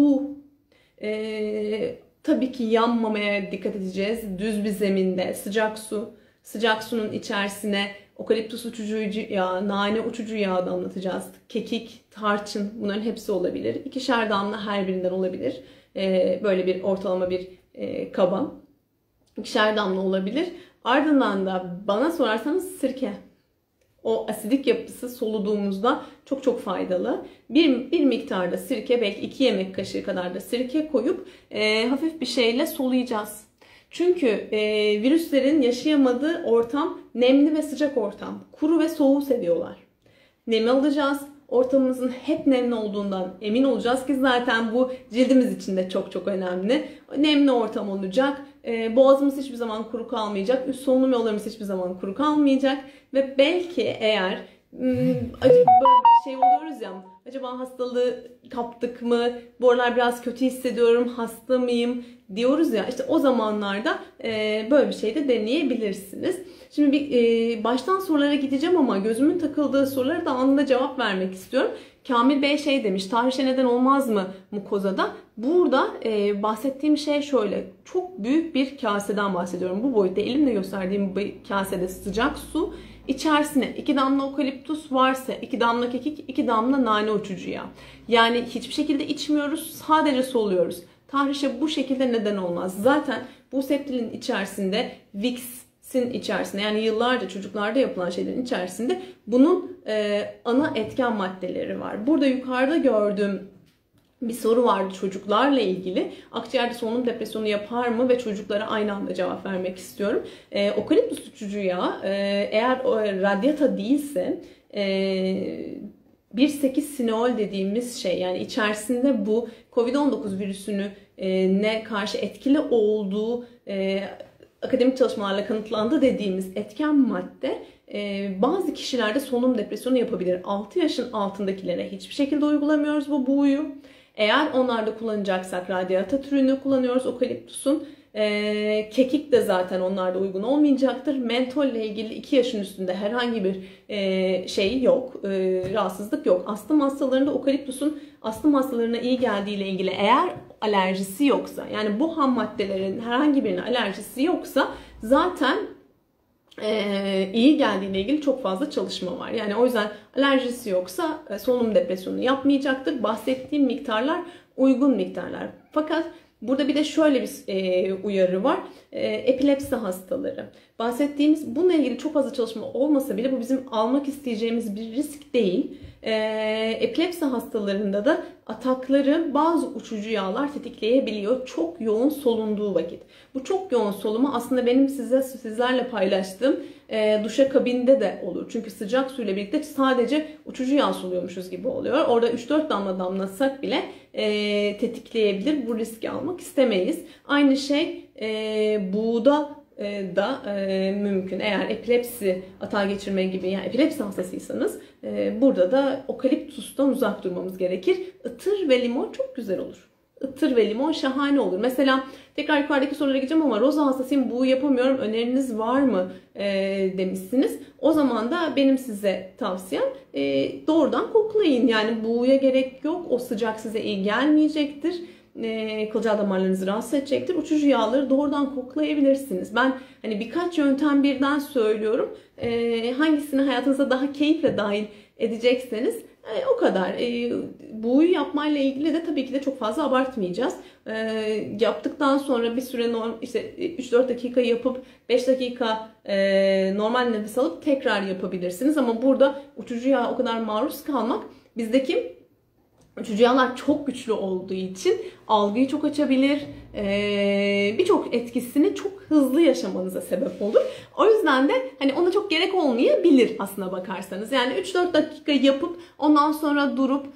tabii ki yanmamaya dikkat edeceğiz. Düz bir zeminde sıcak sunun içerisine okaliptus uçucu yağı, nane uçucu yağı damlatacağız. Kekik, tarçın, bunların hepsi olabilir. 2'şer damla her birinden olabilir. Böyle bir ortalama bir kaba. 2'şer damla olabilir. Ardından da bana sorarsanız sirke. O asidik yapısı soluduğumuzda çok çok faydalı. Bir miktarda sirke, belki 2 yemek kaşığı kadar da sirke koyup hafif bir şeyle soluyacağız. Çünkü virüslerin yaşayamadığı ortam nemli ve sıcak ortam. Kuru ve soğuğu seviyorlar. Nemi alacağız. Ortamımızın hep nemli olduğundan emin olacağız ki zaten bu cildimiz için de çok çok önemli. Nemli ortam olacak. Boğazımız hiçbir zaman kuru kalmayacak. Üst solunum yollarımız hiçbir zaman kuru kalmayacak. Ve belki eğer böyle bir şey oluyoruz ya, acaba hastalığı kaptık mı, bu aralar biraz kötü hissediyorum, hasta mıyım diyoruz ya, işte o zamanlarda böyle bir şey de deneyebilirsiniz. Şimdi baştan sorulara gideceğim ama gözümün takıldığı sorulara da anında cevap vermek istiyorum. Kamil Bey demiş, tahrişe neden olmaz mı mukozada? Burada bahsettiğim şey şöyle, çok büyük bir kaseden bahsediyorum. Bu boyutta elimle gösterdiğim bir kasede sıcak su, İçerisine 2 damla okaliptus varsa 2 damla kekik, 2 damla nane uçucu yağı. Yani hiçbir şekilde içmiyoruz, sadece soluyoruz. Tahrişe bu şekilde neden olmaz. Zaten bu septilin içerisinde, Vicks'in içerisinde, yani yıllarca çocuklarda yapılan şeylerin içerisinde bunun ana etken maddeleri var. Burada yukarıda gördüğüm bir soru vardı çocuklarla ilgili. Akciğerde solunum depresyonu yapar mı ve çocuklara aynı anda cevap vermek istiyorum. Okaliptus uçucu yağı eğer radyata değilse 1,8-sineol dediğimiz şey, yani içerisinde bu COVID-19 virüsünü ne karşı etkili olduğu akademik çalışmalarla kanıtlandı dediğimiz etken madde bazı kişilerde solunum depresyonu yapabilir. 6 yaşın altındakilere hiçbir şekilde uygulamıyoruz bu buğuyu. Eğer onlarda kullanacaksak radyata türünü kullanıyoruz okaliptusun. Kekik de zaten onlarda uygun olmayacaktır. Mentol ile ilgili 2 yaşın üstünde herhangi bir şey yok, rahatsızlık yok. Astım hastalarında okaliptusun astım hastalarına iyi geldiği ile ilgili eğer alerjisi yoksa, yani bu ham maddelerin herhangi birine alerjisi yoksa zaten iyi geldiğiyle ilgili çok fazla çalışma var. Yani o yüzden alerjisi yoksa solunum depresyonu yapmayacaktır. Bahsettiğim miktarlar uygun miktarlar. Fakat burada bir de şöyle bir uyarı var. Epilepsi hastaları. Bahsettiğimiz bununla ilgili çok fazla çalışma olmasa bile bu bizim almak isteyeceğimiz bir risk değil. Epilepsi hastalarında da atakları bazı uçucu yağlar tetikleyebiliyor çok yoğun solunduğu vakit. Bu çok yoğun solumu aslında benim sizlerle paylaştığım duşakabinde de olur. Çünkü sıcak suyla birlikte sadece uçucu yağ soluyormuşuz gibi oluyor. Orada 3-4 damla damlasak bile tetikleyebilir. Bu riski almak istemeyiz. Aynı şey buğda da mümkün. Eğer epilepsi atağı geçirme gibi, yani epilepsi hastasıysanız burada da okaliptustan uzak durmamız gerekir. Itır ve limon çok güzel olur. Itır ve limon şahane olur. Mesela tekrar yukarıdaki sorulara gideceğim ama roza hastasıyım, buğu yapamıyorum, öneriniz var mı demişsiniz. O zaman da benim size tavsiyem doğrudan koklayın. Yani buğuya gerek yok. O sıcak size iyi gelmeyecektir. Kılcal damarlarınızı rahatsız edecektir. Uçucu yağları doğrudan koklayabilirsiniz. Ben hani birkaç yöntem birden söylüyorum. Hangisini hayatınıza daha keyifle dahil edecekseniz o kadar. Buğuyu yapmayla ilgili de tabii ki de çok fazla abartmayacağız. Yaptıktan sonra bir süre işte 3-4 dakika yapıp 5 dakika normal nefes alıp tekrar yapabilirsiniz. Ama burada uçucu yağa o kadar maruz kalmak bizdeki uçucu yağlar çok güçlü olduğu için algıyı çok açabilir. Birçok etkisini çok hızlı yaşamanıza sebep olur. O yüzden de hani ona çok gerek olmayabilir aslına bakarsanız. Yani 3-4 dakika yapıp ondan sonra durup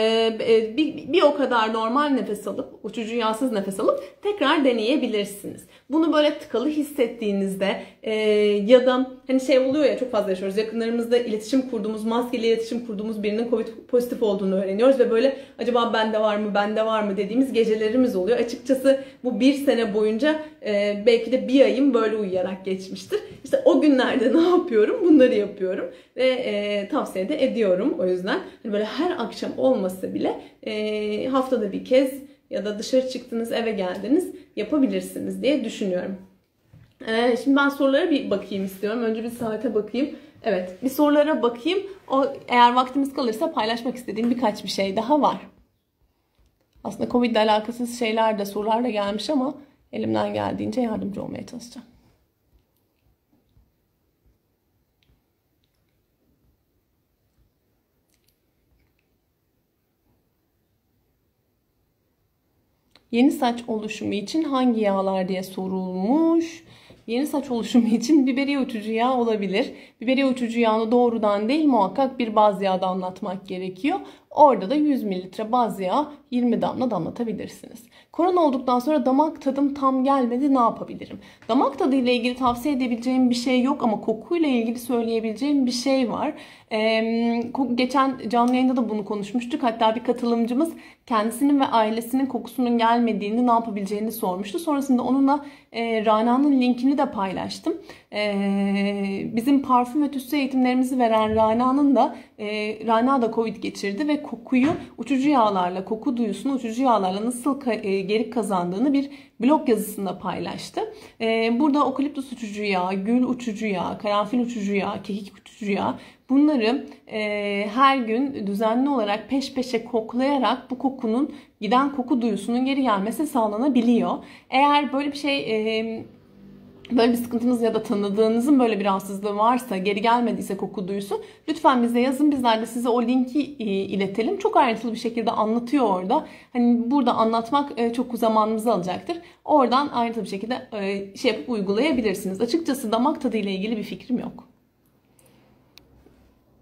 bir o kadar normal nefes alıp, uçucu yağsız nefes alıp tekrar deneyebilirsiniz. Bunu böyle tıkalı hissettiğinizde ya da hani şey oluyor ya, çok fazla yaşıyoruz. Yakınlarımızda iletişim kurduğumuz, maskeli iletişim kurduğumuz birinin COVID pozitif olduğunu öğreniyoruz ve böyle acaba bende var mı dediğimiz gecelerimiz oluyor. Açıkçası bu 1 sene boyunca belki de 1 ayım böyle uyuyarak geçmiştir. İşte o günlerde ne yapıyorum? Bunları yapıyorum ve tavsiye de ediyorum. O yüzden hani böyle her akşam olmasa bile haftada bir kez ya da dışarı çıktınız, eve geldiniz yapabilirsiniz diye düşünüyorum. Şimdi ben sorulara bir bakayım istiyorum. Önce bir saate bakayım. Evet, bir sorulara bakayım. Eğer vaktimiz kalırsa paylaşmak istediğim birkaç bir şey daha var. Aslında Covid ile alakasız şeyler de, sorular da gelmiş ama elimden geldiğince yardımcı olmaya çalışacağım. Yeni saç oluşumu için hangi yağlar diye sorulmuş. Yeni saç oluşumu için biberiye uçucu yağ olabilir. Biberiye uçucu yağını doğrudan değil, muhakkak bir baz yağı damlatmak gerekiyor. Orada da 100 ml baz yağı 20 damla damlatabilirsiniz. Korona olduktan sonra damak tadım tam gelmedi, ne yapabilirim? Damak tadı ile ilgili tavsiye edebileceğim bir şey yok ama kokuyla ilgili söyleyebileceğim bir şey var. Geçen canlı yayında da bunu konuşmuştuk. Hatta bir katılımcımız kendisinin ve ailesinin kokusunun gelmediğini, ne yapabileceğini sormuştu. Sonrasında onunla Rana'nın linkini de paylaştım. Bizim parfüm ve tütsü eğitimlerimizi veren Rana da Covid geçirdi ve kokuyu uçucu yağlarla, koku duyusunu uçucu yağlarla nasıl geri kazandığını bir blog yazısında paylaştı. Burada okaliptus uçucu yağı, gül uçucu yağı, karanfil uçucu yağı, kekik uçucu yağı, bunları her gün düzenli olarak peş peşe koklayarak bu kokunun, giden koku duyusunun geri gelmesi sağlanabiliyor. Eğer böyle bir şey, böyle bir sıkıntınız ya da tanıdığınızın böyle bir rahatsızlığı varsa, geri gelmediyse koku duyusu, lütfen bize yazın. Bizler de size o linki iletelim. Çok ayrıntılı bir şekilde anlatıyor orada. Hani burada anlatmak çok zamanımızı alacaktır. Oradan ayrıntılı bir şekilde şey yapıp uygulayabilirsiniz. Açıkçası damak tadı ile ilgili bir fikrim yok.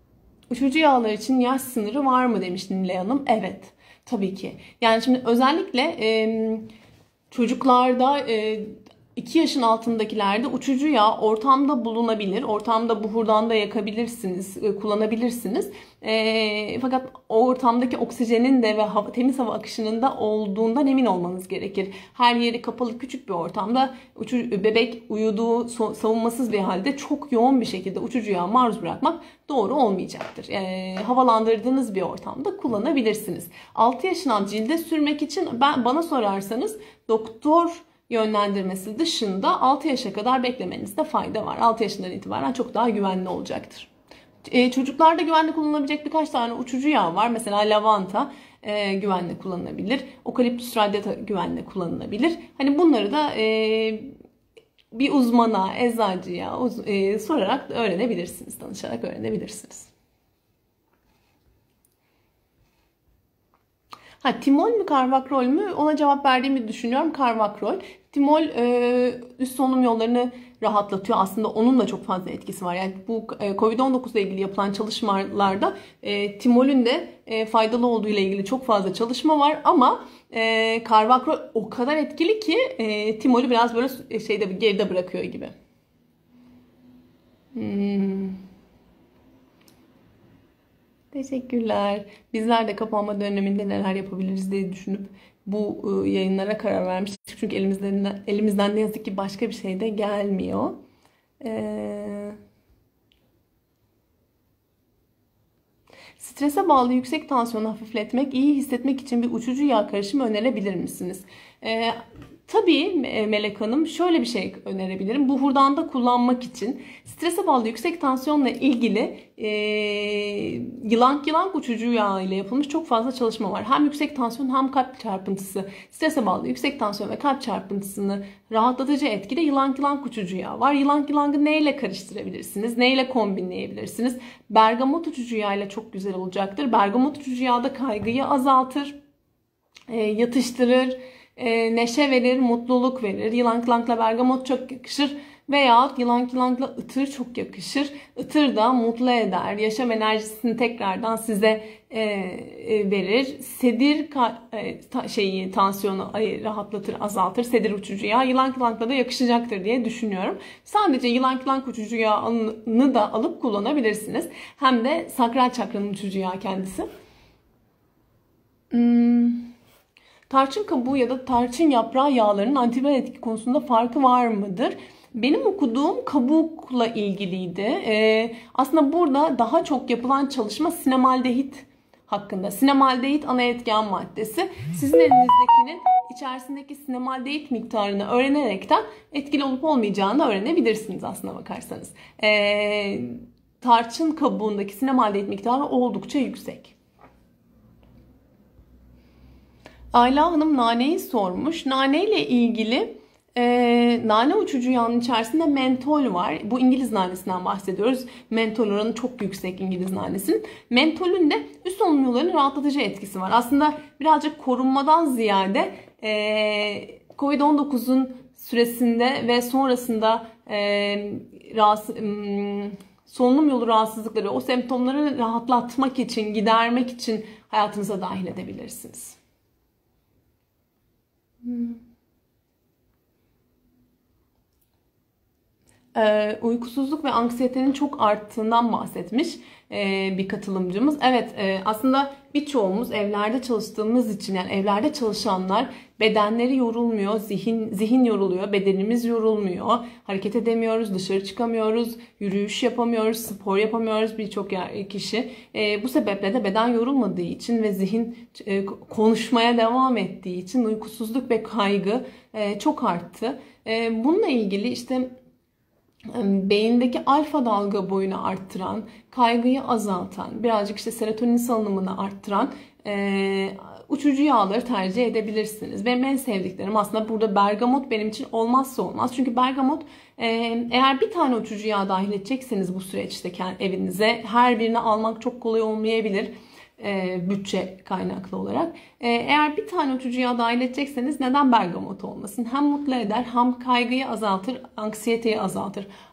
Uçucu yağlar için yaş sınırı var mı demiş Nilay Hanım. Evet, tabii ki. Yani şimdi özellikle çocuklarda 2 yaşın altındakilerde uçucu yağ ortamda bulunabilir. Ortamda buhurdan da yakabilirsiniz, kullanabilirsiniz. Fakat o ortamdaki oksijenin de ve temiz hava akışının da olduğundan emin olmanız gerekir. Her yeri kapalı küçük bir ortamda bebek uyuduğu savunmasız bir halde çok yoğun bir şekilde uçucu yağa maruz bırakmak doğru olmayacaktır. Havalandırdığınız bir ortamda kullanabilirsiniz. 6 yaşından cilde sürmek için bana sorarsanız doktor yönlendirmesi dışında 6 yaşa kadar beklemenizde fayda var. 6 yaşından itibaren çok daha güvenli olacaktır. Çocuklarda güvenli kullanılabilecek birkaç tane uçucu yağ var. Mesela lavanta güvenli kullanılabilir. Okaliptüs radiata güvenli kullanılabilir. Hani bunları da bir uzmana, eczacıya sorarak öğrenebilirsiniz, danışarak öğrenebilirsiniz. Timol mü karvakrol mü? Ona cevap verdiğimi düşünüyorum. Karvakrol. Timol üst solunum yollarını rahatlatıyor. Aslında onun da çok fazla etkisi var. Yani bu Covid-19 ile ilgili yapılan çalışmalarda timolün de faydalı olduğu ile ilgili çok fazla çalışma var. Ama karvakrol o kadar etkili ki timolü biraz böyle geride bırakıyor gibi. Teşekkürler. Bizler de kapanma döneminde neler yapabiliriz diye düşünüp bu yayınlara karar vermiştik. Çünkü elimizden ne yazık ki başka bir şey de gelmiyor. Strese bağlı yüksek tansiyonu hafifletmek, iyi hissetmek için bir uçucu yağ karışımı önerebilir misiniz? Tabii Melek Hanım, şöyle bir şey önerebilirim. Buhurdanda kullanmak için strese bağlı yüksek tansiyonla ilgili yılan uçucu yağ ile yapılmış çok fazla çalışma var. Hem yüksek tansiyon hem kalp çarpıntısı, strese bağlı yüksek tansiyon ve kalp çarpıntısını rahatlatıcı etkide yılan uçucu yağ var. Yılan neyle karıştırabilirsiniz? Neyle kombinleyebilirsiniz? Bergamot uçucu yağ ile çok güzel olacaktır. Bergamot uçucu yağ da kaygıyı azaltır, yatıştırır, neşe verir, mutluluk verir. Yılan bergamot çok yakışır. Veya yılan ıtır çok yakışır. Itır da mutlu eder. Yaşam enerjisini tekrardan size verir. Sedir tansiyonu rahatlatır, azaltır. Sedir uçucu yağ yılan da yakışacaktır diye düşünüyorum. Sadece yılan uçucu yağını da alıp kullanabilirsiniz. Hem de sakral çakranın uçucu yağı kendisi. Tarçın kabuğu ya da tarçın yaprağı yağlarının antibiyotik konusunda farkı var mıdır? Benim okuduğum kabukla ilgiliydi. Aslında burada daha çok yapılan çalışma sinemaldehit hakkında. Sinemaldehit ana etken maddesi. Sizin elinizdekinin içerisindeki sinemaldehit miktarını öğrenerekten etkili olup olmayacağını öğrenebilirsiniz aslına bakarsanız. Tarçın kabuğundaki sinemaldehit miktarı oldukça yüksek. Ayla Hanım naneyi sormuş. Nane ile ilgili nane uçucu yağının içerisinde mentol var. Bu İngiliz nanesinden bahsediyoruz. Mentol oranı çok yüksek İngiliz nanesinin. Mentolün de üst solunum yollarının rahatlatıcı etkisi var. Aslında birazcık korunmadan ziyade Covid-19'un süresinde ve sonrasında solunum yolu rahatsızlıkları, o semptomları rahatlatmak için, gidermek için hayatınıza dahil edebilirsiniz. Uykusuzluk ve anksiyetenin çok arttığından bahsetmiş bir katılımcımız. Evet, aslında birçoğumuz evlerde çalıştığımız için, yani evlerde çalışanlar bedenleri yorulmuyor, zihin yoruluyor, bedenimiz yorulmuyor, hareket edemiyoruz, dışarı çıkamıyoruz, yürüyüş yapamıyoruz, spor yapamıyoruz birçok kişi. Bu sebeple de beden yorulmadığı için ve zihin konuşmaya devam ettiği için uykusuzluk ve kaygı çok arttı. Bununla ilgili işte beyindeki alfa dalga boyunu arttıran, kaygıyı azaltan, birazcık işte serotonin salınımını arttıran uçucu yağları tercih edebilirsiniz. Benim en sevdiklerim aslında burada bergamot benim için olmazsa olmaz. Çünkü bergamot eğer bir tane uçucu yağ dahil edecekseniz bu süreçte evinize, her birini almak çok kolay olmayabilir. Bütçe kaynaklı olarak. Eğer bir tane uçucu yağ dahil edecekseniz neden bergamot olmasın? Hem mutlu eder hem kaygıyı azaltır, anksiyeteyi azaltır.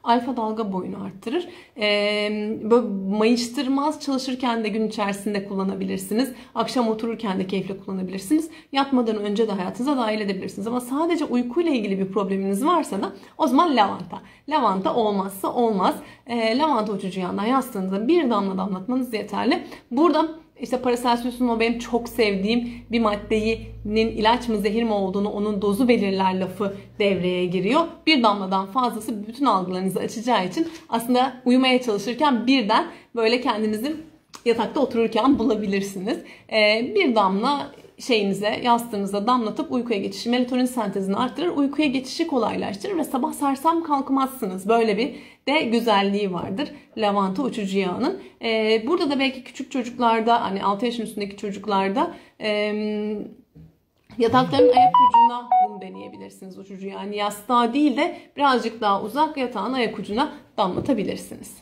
alfa dalga boyunu arttırır. Böyle mayıştırmaz, çalışırken de gün içerisinde kullanabilirsiniz. Akşam otururken de keyifle kullanabilirsiniz. Yatmadan önce de hayatınıza dahil edebilirsiniz. Ama sadece uykuyla ilgili bir probleminiz varsa da o zaman lavanta. Lavanta olmazsa olmaz. Lavanta uçucu yağından yastığınıza bir damla damlatmanız yeterli. Burada İşte Paracelsus'un o benim çok sevdiğim bir maddenin ilaç mı zehir mi olduğunu onun dozu belirler lafı devreye giriyor. Bir damladan fazlası bütün algılarınızı açacağı için aslında uyumaya çalışırken birden böyle kendinizi yatakta otururken bulabilirsiniz. Bir damla yastığınıza damlatıp uykuya geçişi, melatonin sentezini arttırır, uykuya geçişi kolaylaştırır ve sabah sersem kalkmazsınız. Böyle bir de güzelliği vardır lavanta uçucu yağının. Burada da belki küçük çocuklarda, hani 6 yaşın üstündeki çocuklarda yatakların ayak ucuna bunu deneyebilirsiniz uçucu yağı. Yani yastığa değil de birazcık daha uzak yatağın ayak ucuna damlatabilirsiniz.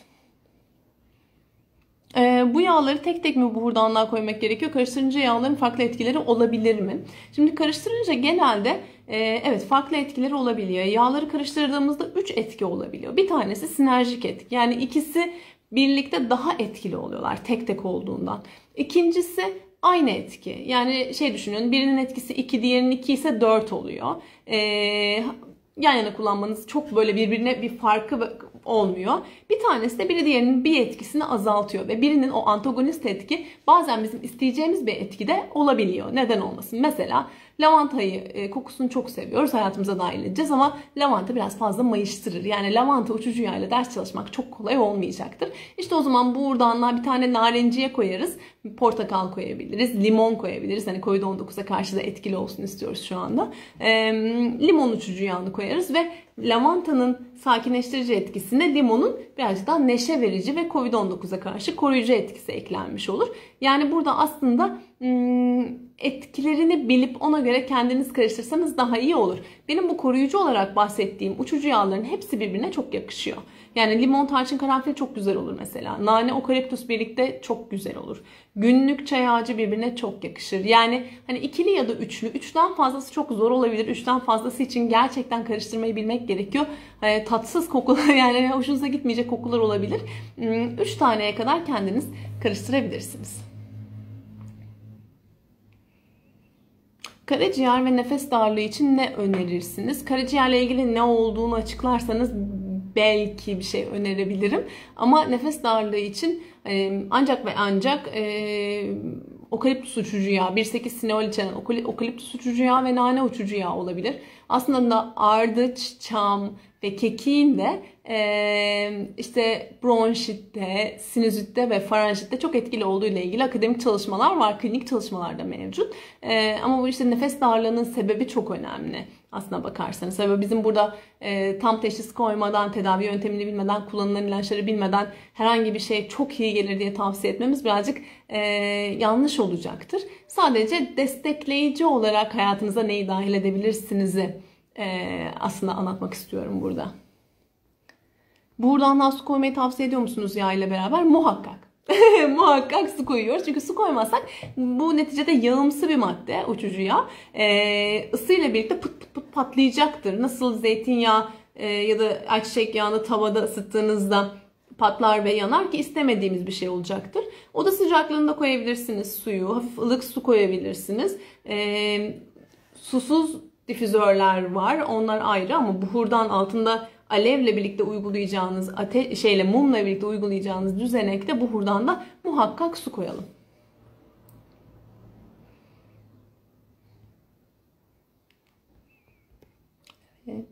Bu yağları tek tek mi buhurdanlığa koymak gerekiyor? Karıştırınca yağların farklı etkileri olabilir mi? Şimdi karıştırınca genelde evet farklı etkileri olabiliyor. Yağları karıştırdığımızda 3 etki olabiliyor. Bir tanesi sinerjik etki. Yani ikisi birlikte daha etkili oluyorlar tek tek olduğundan. İkincisi aynı etki. Yani düşünün, birinin etkisi 2, diğerinin 2 ise 4 oluyor. Yan yana kullanmanız çok böyle birbirine bir farkı olmuyor. Bir tanesi de biri diğerinin bir etkisini azaltıyor ve birinin o antagonist etki bazen bizim isteyeceğimiz bir etki de olabiliyor. Neden olmasın? Mesela lavantayı kokusunu çok seviyoruz. Hayatımıza dahil edeceğiz ama lavanta biraz fazla mayıştırır. Yani lavanta uçucu yağıyla ders çalışmak çok kolay olmayacaktır. İşte o zaman buradan bir tane narenciye koyarız. Portakal koyabiliriz. Limon koyabiliriz. Hani Covid-19'a karşı da etkili olsun istiyoruz şu anda. Limon uçucu yağını koyarız ve lavantanın sakinleştirici etkisine limonun birazcık daha neşe verici ve Covid-19'a karşı koruyucu etkisi eklenmiş olur. Yani burada aslında etkilerini bilip ona göre kendiniz karıştırsanız daha iyi olur. Benim bu koruyucu olarak bahsettiğim uçucu yağların hepsi birbirine çok yakışıyor. Yani limon, tarçın, karanfil çok güzel olur mesela. Nane, okaliptus birlikte çok güzel olur. Günlük çay ağacı birbirine çok yakışır. Yani hani ikili ya da üçlü. Üçten fazlası çok zor olabilir. Üçten fazlası için gerçekten karıştırmayı bilmek gerekiyor. Tatsız kokular, yani hoşunuza gitmeyecek kokular olabilir. 3 taneye kadar kendiniz karıştırabilirsiniz. Karaciğer ve nefes darlığı için ne önerirsiniz? Karaciğerle ilgili ne olduğunu açıklarsanız belki bir şey önerebilirim. Ama nefes darlığı için ancak ve ancak okaliptüs uçucu yağı, 1,8 sineol içeren okaliptüs uçucu yağı ve nane uçucu yağı olabilir. Aslında ardıç, çam ve kekiğin de işte bronşitte, sinüzitte ve faranjitte çok etkili olduğu ile ilgili akademik çalışmalar var, klinik çalışmalar da mevcut. Ama bu işte nefes darlığının sebebi çok önemli aslına bakarsanız. Sebebi bizim burada tam teşhis koymadan, tedavi yöntemini bilmeden, kullanılan ilaçları bilmeden herhangi bir şey çok iyi gelir diye tavsiye etmemiz birazcık yanlış olacaktır. Sadece destekleyici olarak hayatınıza neyi dahil edebilirsiniz'i aslında anlatmak istiyorum burada. Buradan su koymayı tavsiye ediyor musunuz yağ ile beraber? Muhakkak. Muhakkak su koyuyoruz. Çünkü su koymazsak bu neticede yağımsı bir madde, uçucu yağ. Isıyla birlikte pıt pıt pıt patlayacaktır. Nasıl zeytinyağı ya da ayçiçek yağını tavada ısıttığınızda patlar ve yanar ki istemediğimiz bir şey olacaktır. Oda sıcaklığında koyabilirsiniz suyu. Hafif ılık su koyabilirsiniz. Susuz difüzörler var. Onlar ayrı ama buhurdan altında alevle birlikte uygulayacağınız mumla birlikte uygulayacağınız düzenekte buhurdan da muhakkak su koyalım. Evet.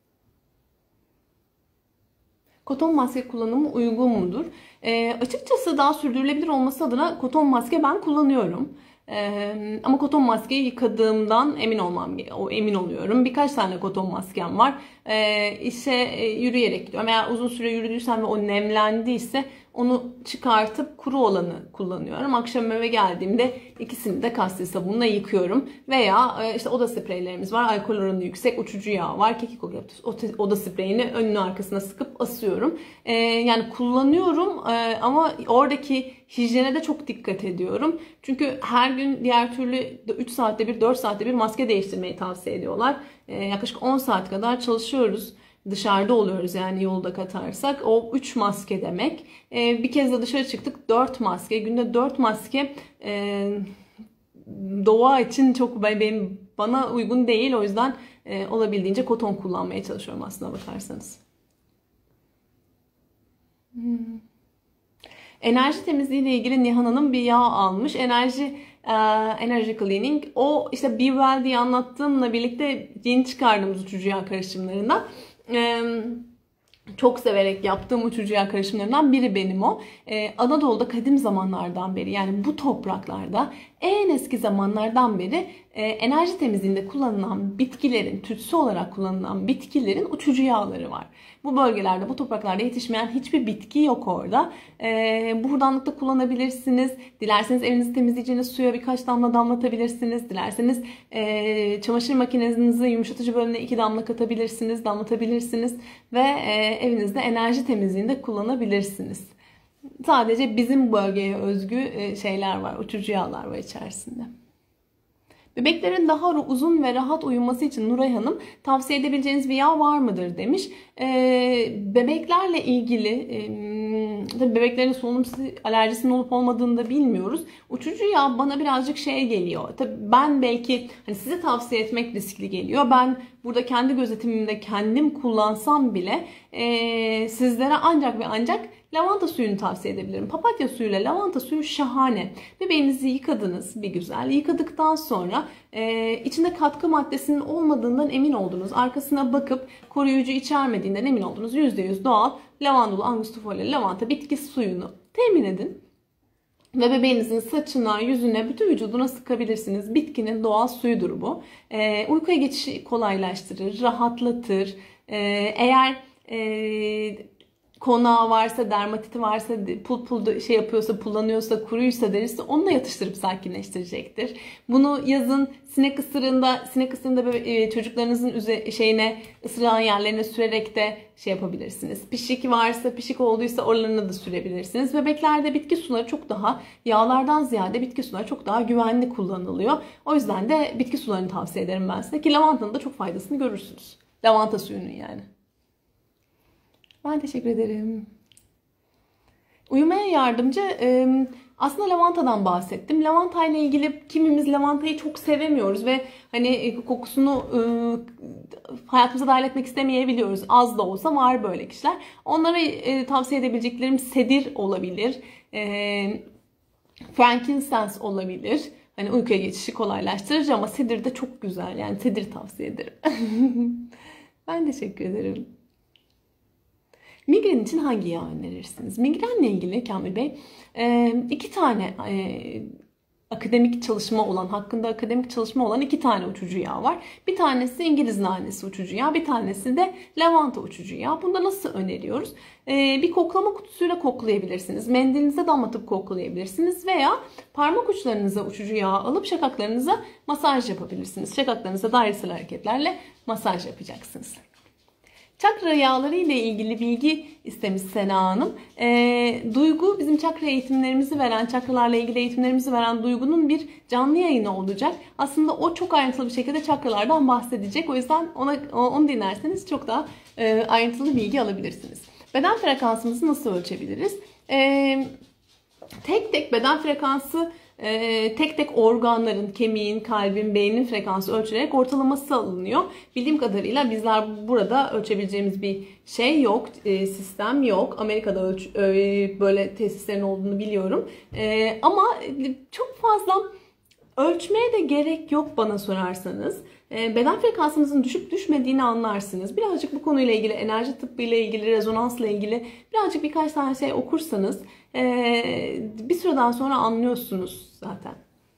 Koton maske kullanımı uygun mudur? Açıkçası daha sürdürülebilir olması adına koton maske ben kullanıyorum. Ama koton maskeyi yıkadığımdan emin oluyorum. Birkaç tane koton maskem var. Yürüyerek gidiyorum. Eğer uzun süre yürüdüysem ve o nemlendiyse onu çıkartıp kuru olanı kullanıyorum. Akşam eve geldiğimde ikisini de kastil sabunla yıkıyorum. Veya oda spreylerimiz var. Alkol oranı yüksek uçucu yağ var. Kekik oda spreyini önünü arkasına sıkıp asıyorum. Yani kullanıyorum ama oradaki hijyene de çok dikkat ediyorum. Çünkü her gün diğer türlü 3 saatte bir, 4 saatte bir maske değiştirmeyi tavsiye ediyorlar. Yaklaşık 10 saat kadar çalışıyoruz dışarıda oluyoruz yani yolda katarsak. O 3 maske demek. Bir kez de dışarı çıktık 4 maske. Günde 4 maske doğa için çok bana uygun değil. O yüzden olabildiğince koton kullanmaya çalışıyorum aslına bakarsanız. Enerji temizliği ile ilgili Nihan Hanım bir yağ almış. Energy Cleaning. O işte Be Well diye anlattığımla birlikte yeni çıkardığımız uçucu yağ karışımlarından. Çok severek yaptığım uçucu yağ karışımlarından biri benim o. Anadolu'da kadim zamanlardan beri, yani bu topraklarda en eski zamanlardan beri enerji temizliğinde kullanılan bitkilerin, tütsü olarak kullanılan bitkilerin uçucu yağları var. Bu bölgelerde, bu topraklarda yetişmeyen hiçbir bitki yok orada. Buradanlıkta kullanabilirsiniz. Dilerseniz evinizi temizleyeceğiniz suya birkaç damla damlatabilirsiniz. Dilerseniz çamaşır makinenizin yumuşatıcı bölümüne 2 damla katabilirsiniz, damlatabilirsiniz ve evinizde enerji temizliğinde kullanabilirsiniz. Sadece bizim bölgeye özgü şeyler var, uçucu yağlar var içerisinde. Bebeklerin daha uzun ve rahat uyuması için Nuray Hanım tavsiye edebileceğiniz bir yağ var mıdır demiş. Bebeklerle ilgili, tabii bebeklerin solunum alerjisinin olup olmadığını da bilmiyoruz. Uçucu yağ bana birazcık şey geliyor. Tabii ben belki hani size tavsiye etmek riskli geliyor. Ben burada kendi gözetimimde kendim kullansam bile sizlere ancak ve ancak lavanta suyunu tavsiye edebilirim. Papatya suyuyla lavanta suyu şahane. Bebeğinizi yıkadınız bir güzel. Yıkadıktan sonra içinde katkı maddesinin olmadığından emin oldunuz. Arkasına bakıp koruyucu içermediğinden emin oldunuz. %100 doğal lavandulu angustifolia lavanta bitki suyunu temin edin. Ve bebeğinizin saçına, yüzüne, bütün vücuduna sıkabilirsiniz. Bitkinin doğal suyudur bu. Uykuya geçişi kolaylaştırır, rahatlatır. Eğer konağı varsa, dermatiti varsa, pul şey yapıyorsa, pullanıyorsa, kuruysa, derisi onunla yatıştırıp sakinleştirecektir. Bunu yazın sinek ısırığında çocuklarınızın şeyine, ısırılan yerlerine sürerek de şey yapabilirsiniz. Pişik varsa, pişik olduysa oralarına da sürebilirsiniz. Bebeklerde bitki suları çok daha, yağlardan ziyade bitki suları çok daha güvenli kullanılıyor. O yüzden de bitki sularını tavsiye ederim ben size ki lavantanın da çok faydasını görürsünüz. Lavanta suyunun yani. Ben teşekkür ederim. Uyumaya yardımcı. Aslında lavantadan bahsettim. Lavanta ile ilgili kimimiz lavantayı çok sevemiyoruz ve hani kokusunu hayatımıza dahil etmek istemeyebiliyoruz. Az da olsa var böyle kişiler. Onlara tavsiye edebileceklerim sedir olabilir. Frankincense olabilir. Hani uykuya geçişi kolaylaştırır ama sedir de çok güzel. Yani sedir tavsiye ederim. Ben teşekkür ederim. Migren için hangi yağ önerirsiniz? Migrenle ilgili Kamil Bey 2 tane akademik çalışma olan, hakkında akademik çalışma olan 2 tane uçucu yağ var. Bir tanesi İngiliz nanesi uçucu yağ, bir tanesi de lavanta uçucu yağ. Bunda nasıl öneriyoruz? Bir koklama kutusuyla koklayabilirsiniz. Mendilinize damlatıp koklayabilirsiniz veya parmak uçlarınıza uçucu yağ alıp şakaklarınıza masaj yapabilirsiniz. Şakaklarınıza dairesel hareketlerle masaj yapacaksınız. Çakra yağları ile ilgili bilgi istemiş Sena Hanım. Duygu, bizim çakra eğitimlerimizi veren, çakralarla ilgili eğitimlerimizi veren Duygu'nun bir canlı yayını olacak. Aslında o çok ayrıntılı bir şekilde çakralardan bahsedecek. O yüzden onu dinlerseniz çok daha ayrıntılı bilgi alabilirsiniz. Beden frekansımızı nasıl ölçebiliriz? Tek tek beden frekansı, tek tek organların, kemiğin, kalbin, beynin frekansı ölçülerek ortalaması alınıyor. Bildiğim kadarıyla bizler burada ölçebileceğimiz bir şey yok, sistem yok. Amerika'da böyle tesislerin olduğunu biliyorum. Ama çok fazla ölçmeye de gerek yok bana sorarsanız. Beden frekansınızın düşüp düşmediğini anlarsınız. Birazcık bu konuyla ilgili, enerji tıbbı ile ilgili, rezonansla ilgili birazcık birkaç tane şey okursanız bir süreden sonra anlıyorsunuz zaten.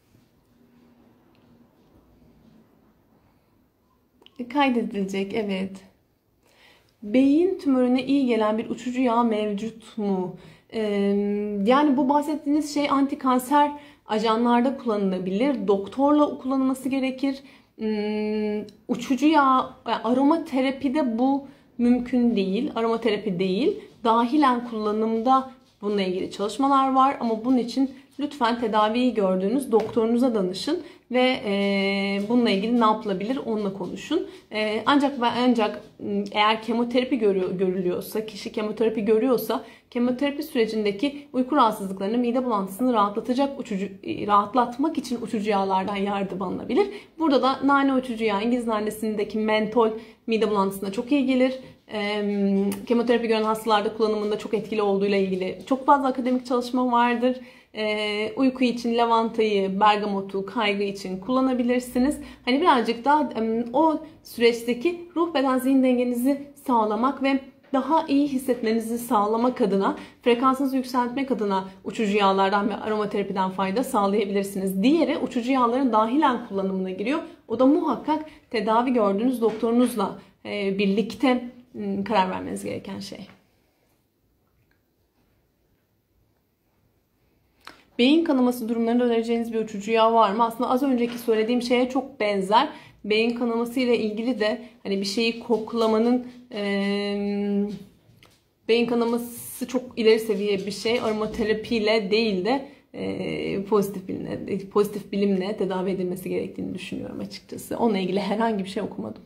Kaydedilecek, evet. Beyin tümörüne iyi gelen bir uçucu yağ mevcut mu? Yani bu bahsettiğiniz şey antikanser ajanlarda kullanılabilir. Doktorla kullanılması gerekir. Uçucu yağ, aromaterapide bu mümkün değil. Aromaterapi değil. Dahilen kullanımda Bununla ilgili çalışmalar var ama bunun için lütfen tedaviyi gördüğünüz doktorunuza danışın ve bununla ilgili ne yapılabilir onunla konuşun. Ancak eğer kemoterapi görülüyorsa, kişi kemoterapi görüyorsa kemoterapi sürecindeki uyku rahatsızlıklarını, mide bulantısını rahatlatmak için uçucu yağlardan yardım alınabilir. Burada da nane uçucu yağı, İngiliz nanesindeki mentol mide bulantısına çok iyi gelir. Kemoterapi gören hastalarda kullanımında çok etkili olduğuyla ilgili çok fazla akademik çalışma vardır. Uyku için lavantayı, bergamotu, kaygı için kullanabilirsiniz. Hani birazcık daha o süreçteki ruh beden zihin dengenizi sağlamak ve daha iyi hissetmenizi sağlamak adına, frekansınızı yükseltmek adına uçucu yağlardan ve aromaterapiden fayda sağlayabilirsiniz. Diğeri uçucu yağların dahilen kullanımına giriyor. O da muhakkak tedavi gördüğünüz doktorunuzla birlikte karar vermeniz gereken şey. Beyin kanaması durumlarında önereceğiniz bir uçucu yağ var mı? Aslında az önceki söylediğim şeye çok benzer. Beyin kanaması ile ilgili de hani bir şeyi koklamanın beyin kanaması çok ileri seviye bir şey. Aromaterapiyle değil de pozitif bilimle tedavi edilmesi gerektiğini düşünüyorum açıkçası. Onunla ilgili herhangi bir şey okumadım.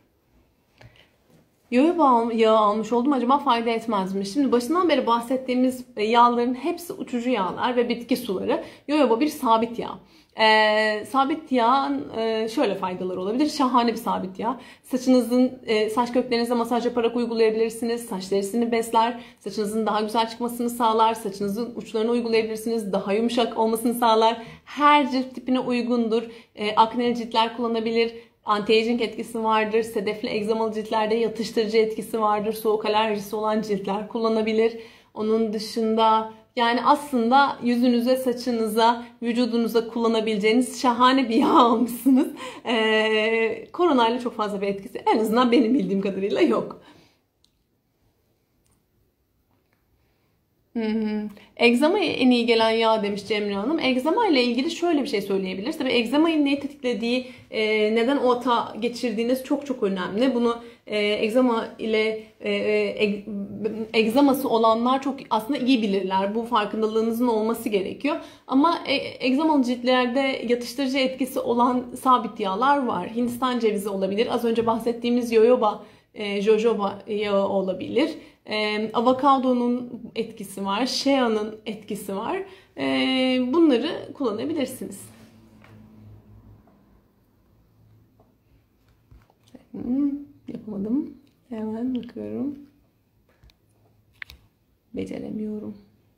Jojoba yağı almış oldum, acaba fayda etmez mi? Şimdi başından beri bahsettiğimiz yağların hepsi uçucu yağlar ve bitki suları. Jojoba bir sabit yağ. Sabit yağın şöyle faydaları olabilir. Şahane bir sabit yağ. Saç köklerinize masaj yaparak uygulayabilirsiniz. Saç derisini besler. Saçınızın daha güzel çıkmasını sağlar. Saçınızın uçlarına uygulayabilirsiniz. Daha yumuşak olmasını sağlar. Her cilt tipine uygundur. Akneli ciltler kullanabilir. Anti-aging etkisi vardır. Sedefli egzamalı ciltlerde yatıştırıcı etkisi vardır. Soğuk alerjisi olan ciltler kullanabilir. Onun dışında yani aslında yüzünüze, saçınıza, vücudunuza kullanabileceğiniz şahane bir yağ almışsınız. Koronayla çok fazla bir etkisi en azından benim bildiğim kadarıyla yok. Egzamaya en iyi gelen yağ demiş Cemre Hanım. Egzama ile ilgili şöyle bir şey söyleyebiliriz. Tabii egzamayı neyi tetiklediği, neden o hata geçirdiğiniz çok çok önemli. Bunu egzama ile egzaması olanlar çok aslında iyi bilirler. Bu farkındalığınızın olması gerekiyor. Ama egzamalı ciltlerde yatıştırıcı etkisi olan sabit yağlar var. Hindistan cevizi olabilir. Az önce bahsettiğimiz jojoba yağı olabilir. Avokadonun etkisi var. Shea'nın etkisi var. Bunları kullanabilirsiniz. Yapamadım. Hemen bakıyorum. Beceremiyorum.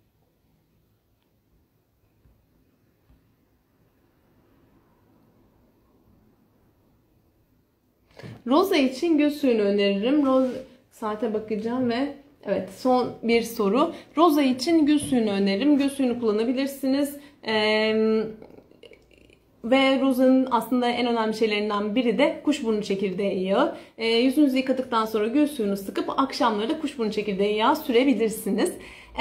Roza için göz suyunu öneririm. Saate bakacağım ve evet, son bir soru. Roza için gül suyunu öneririm. Gül suyunu kullanabilirsiniz. Ve rozanın aslında en önemli şeylerinden biri de kuşburnu çekirdeği yağı. Yüzünüzü yıkadıktan sonra gül suyunu sıkıp akşamları da kuşburnu çekirdeği yağı sürebilirsiniz.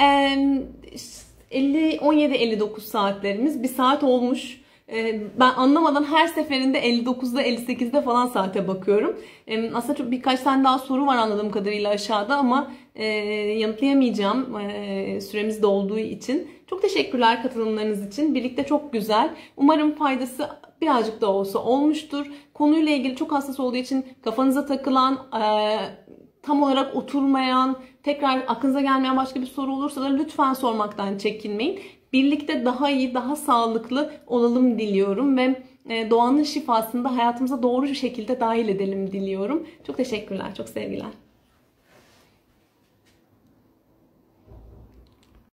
17-59 saatlerimiz. Bir saat olmuş. Ben anlamadan her seferinde 59'da 58'de falan saate bakıyorum. Aslında birkaç tane daha soru var anladığım kadarıyla aşağıda ama yanıtlayamayacağım süremiz dolduğu için. Çok teşekkürler katılımlarınız için. Birlikte çok güzel. Umarım faydası birazcık da olsa olmuştur. Konuyla ilgili çok hassas olduğu için kafanıza takılan, tam olarak oturmayan, tekrar aklınıza gelmeyen başka bir soru olursa da lütfen sormaktan çekinmeyin. Birlikte daha iyi, daha sağlıklı olalım diliyorum ve doğanın şifasını da hayatımıza doğru bir şekilde dahil edelim diliyorum. Çok teşekkürler, çok sevgiler.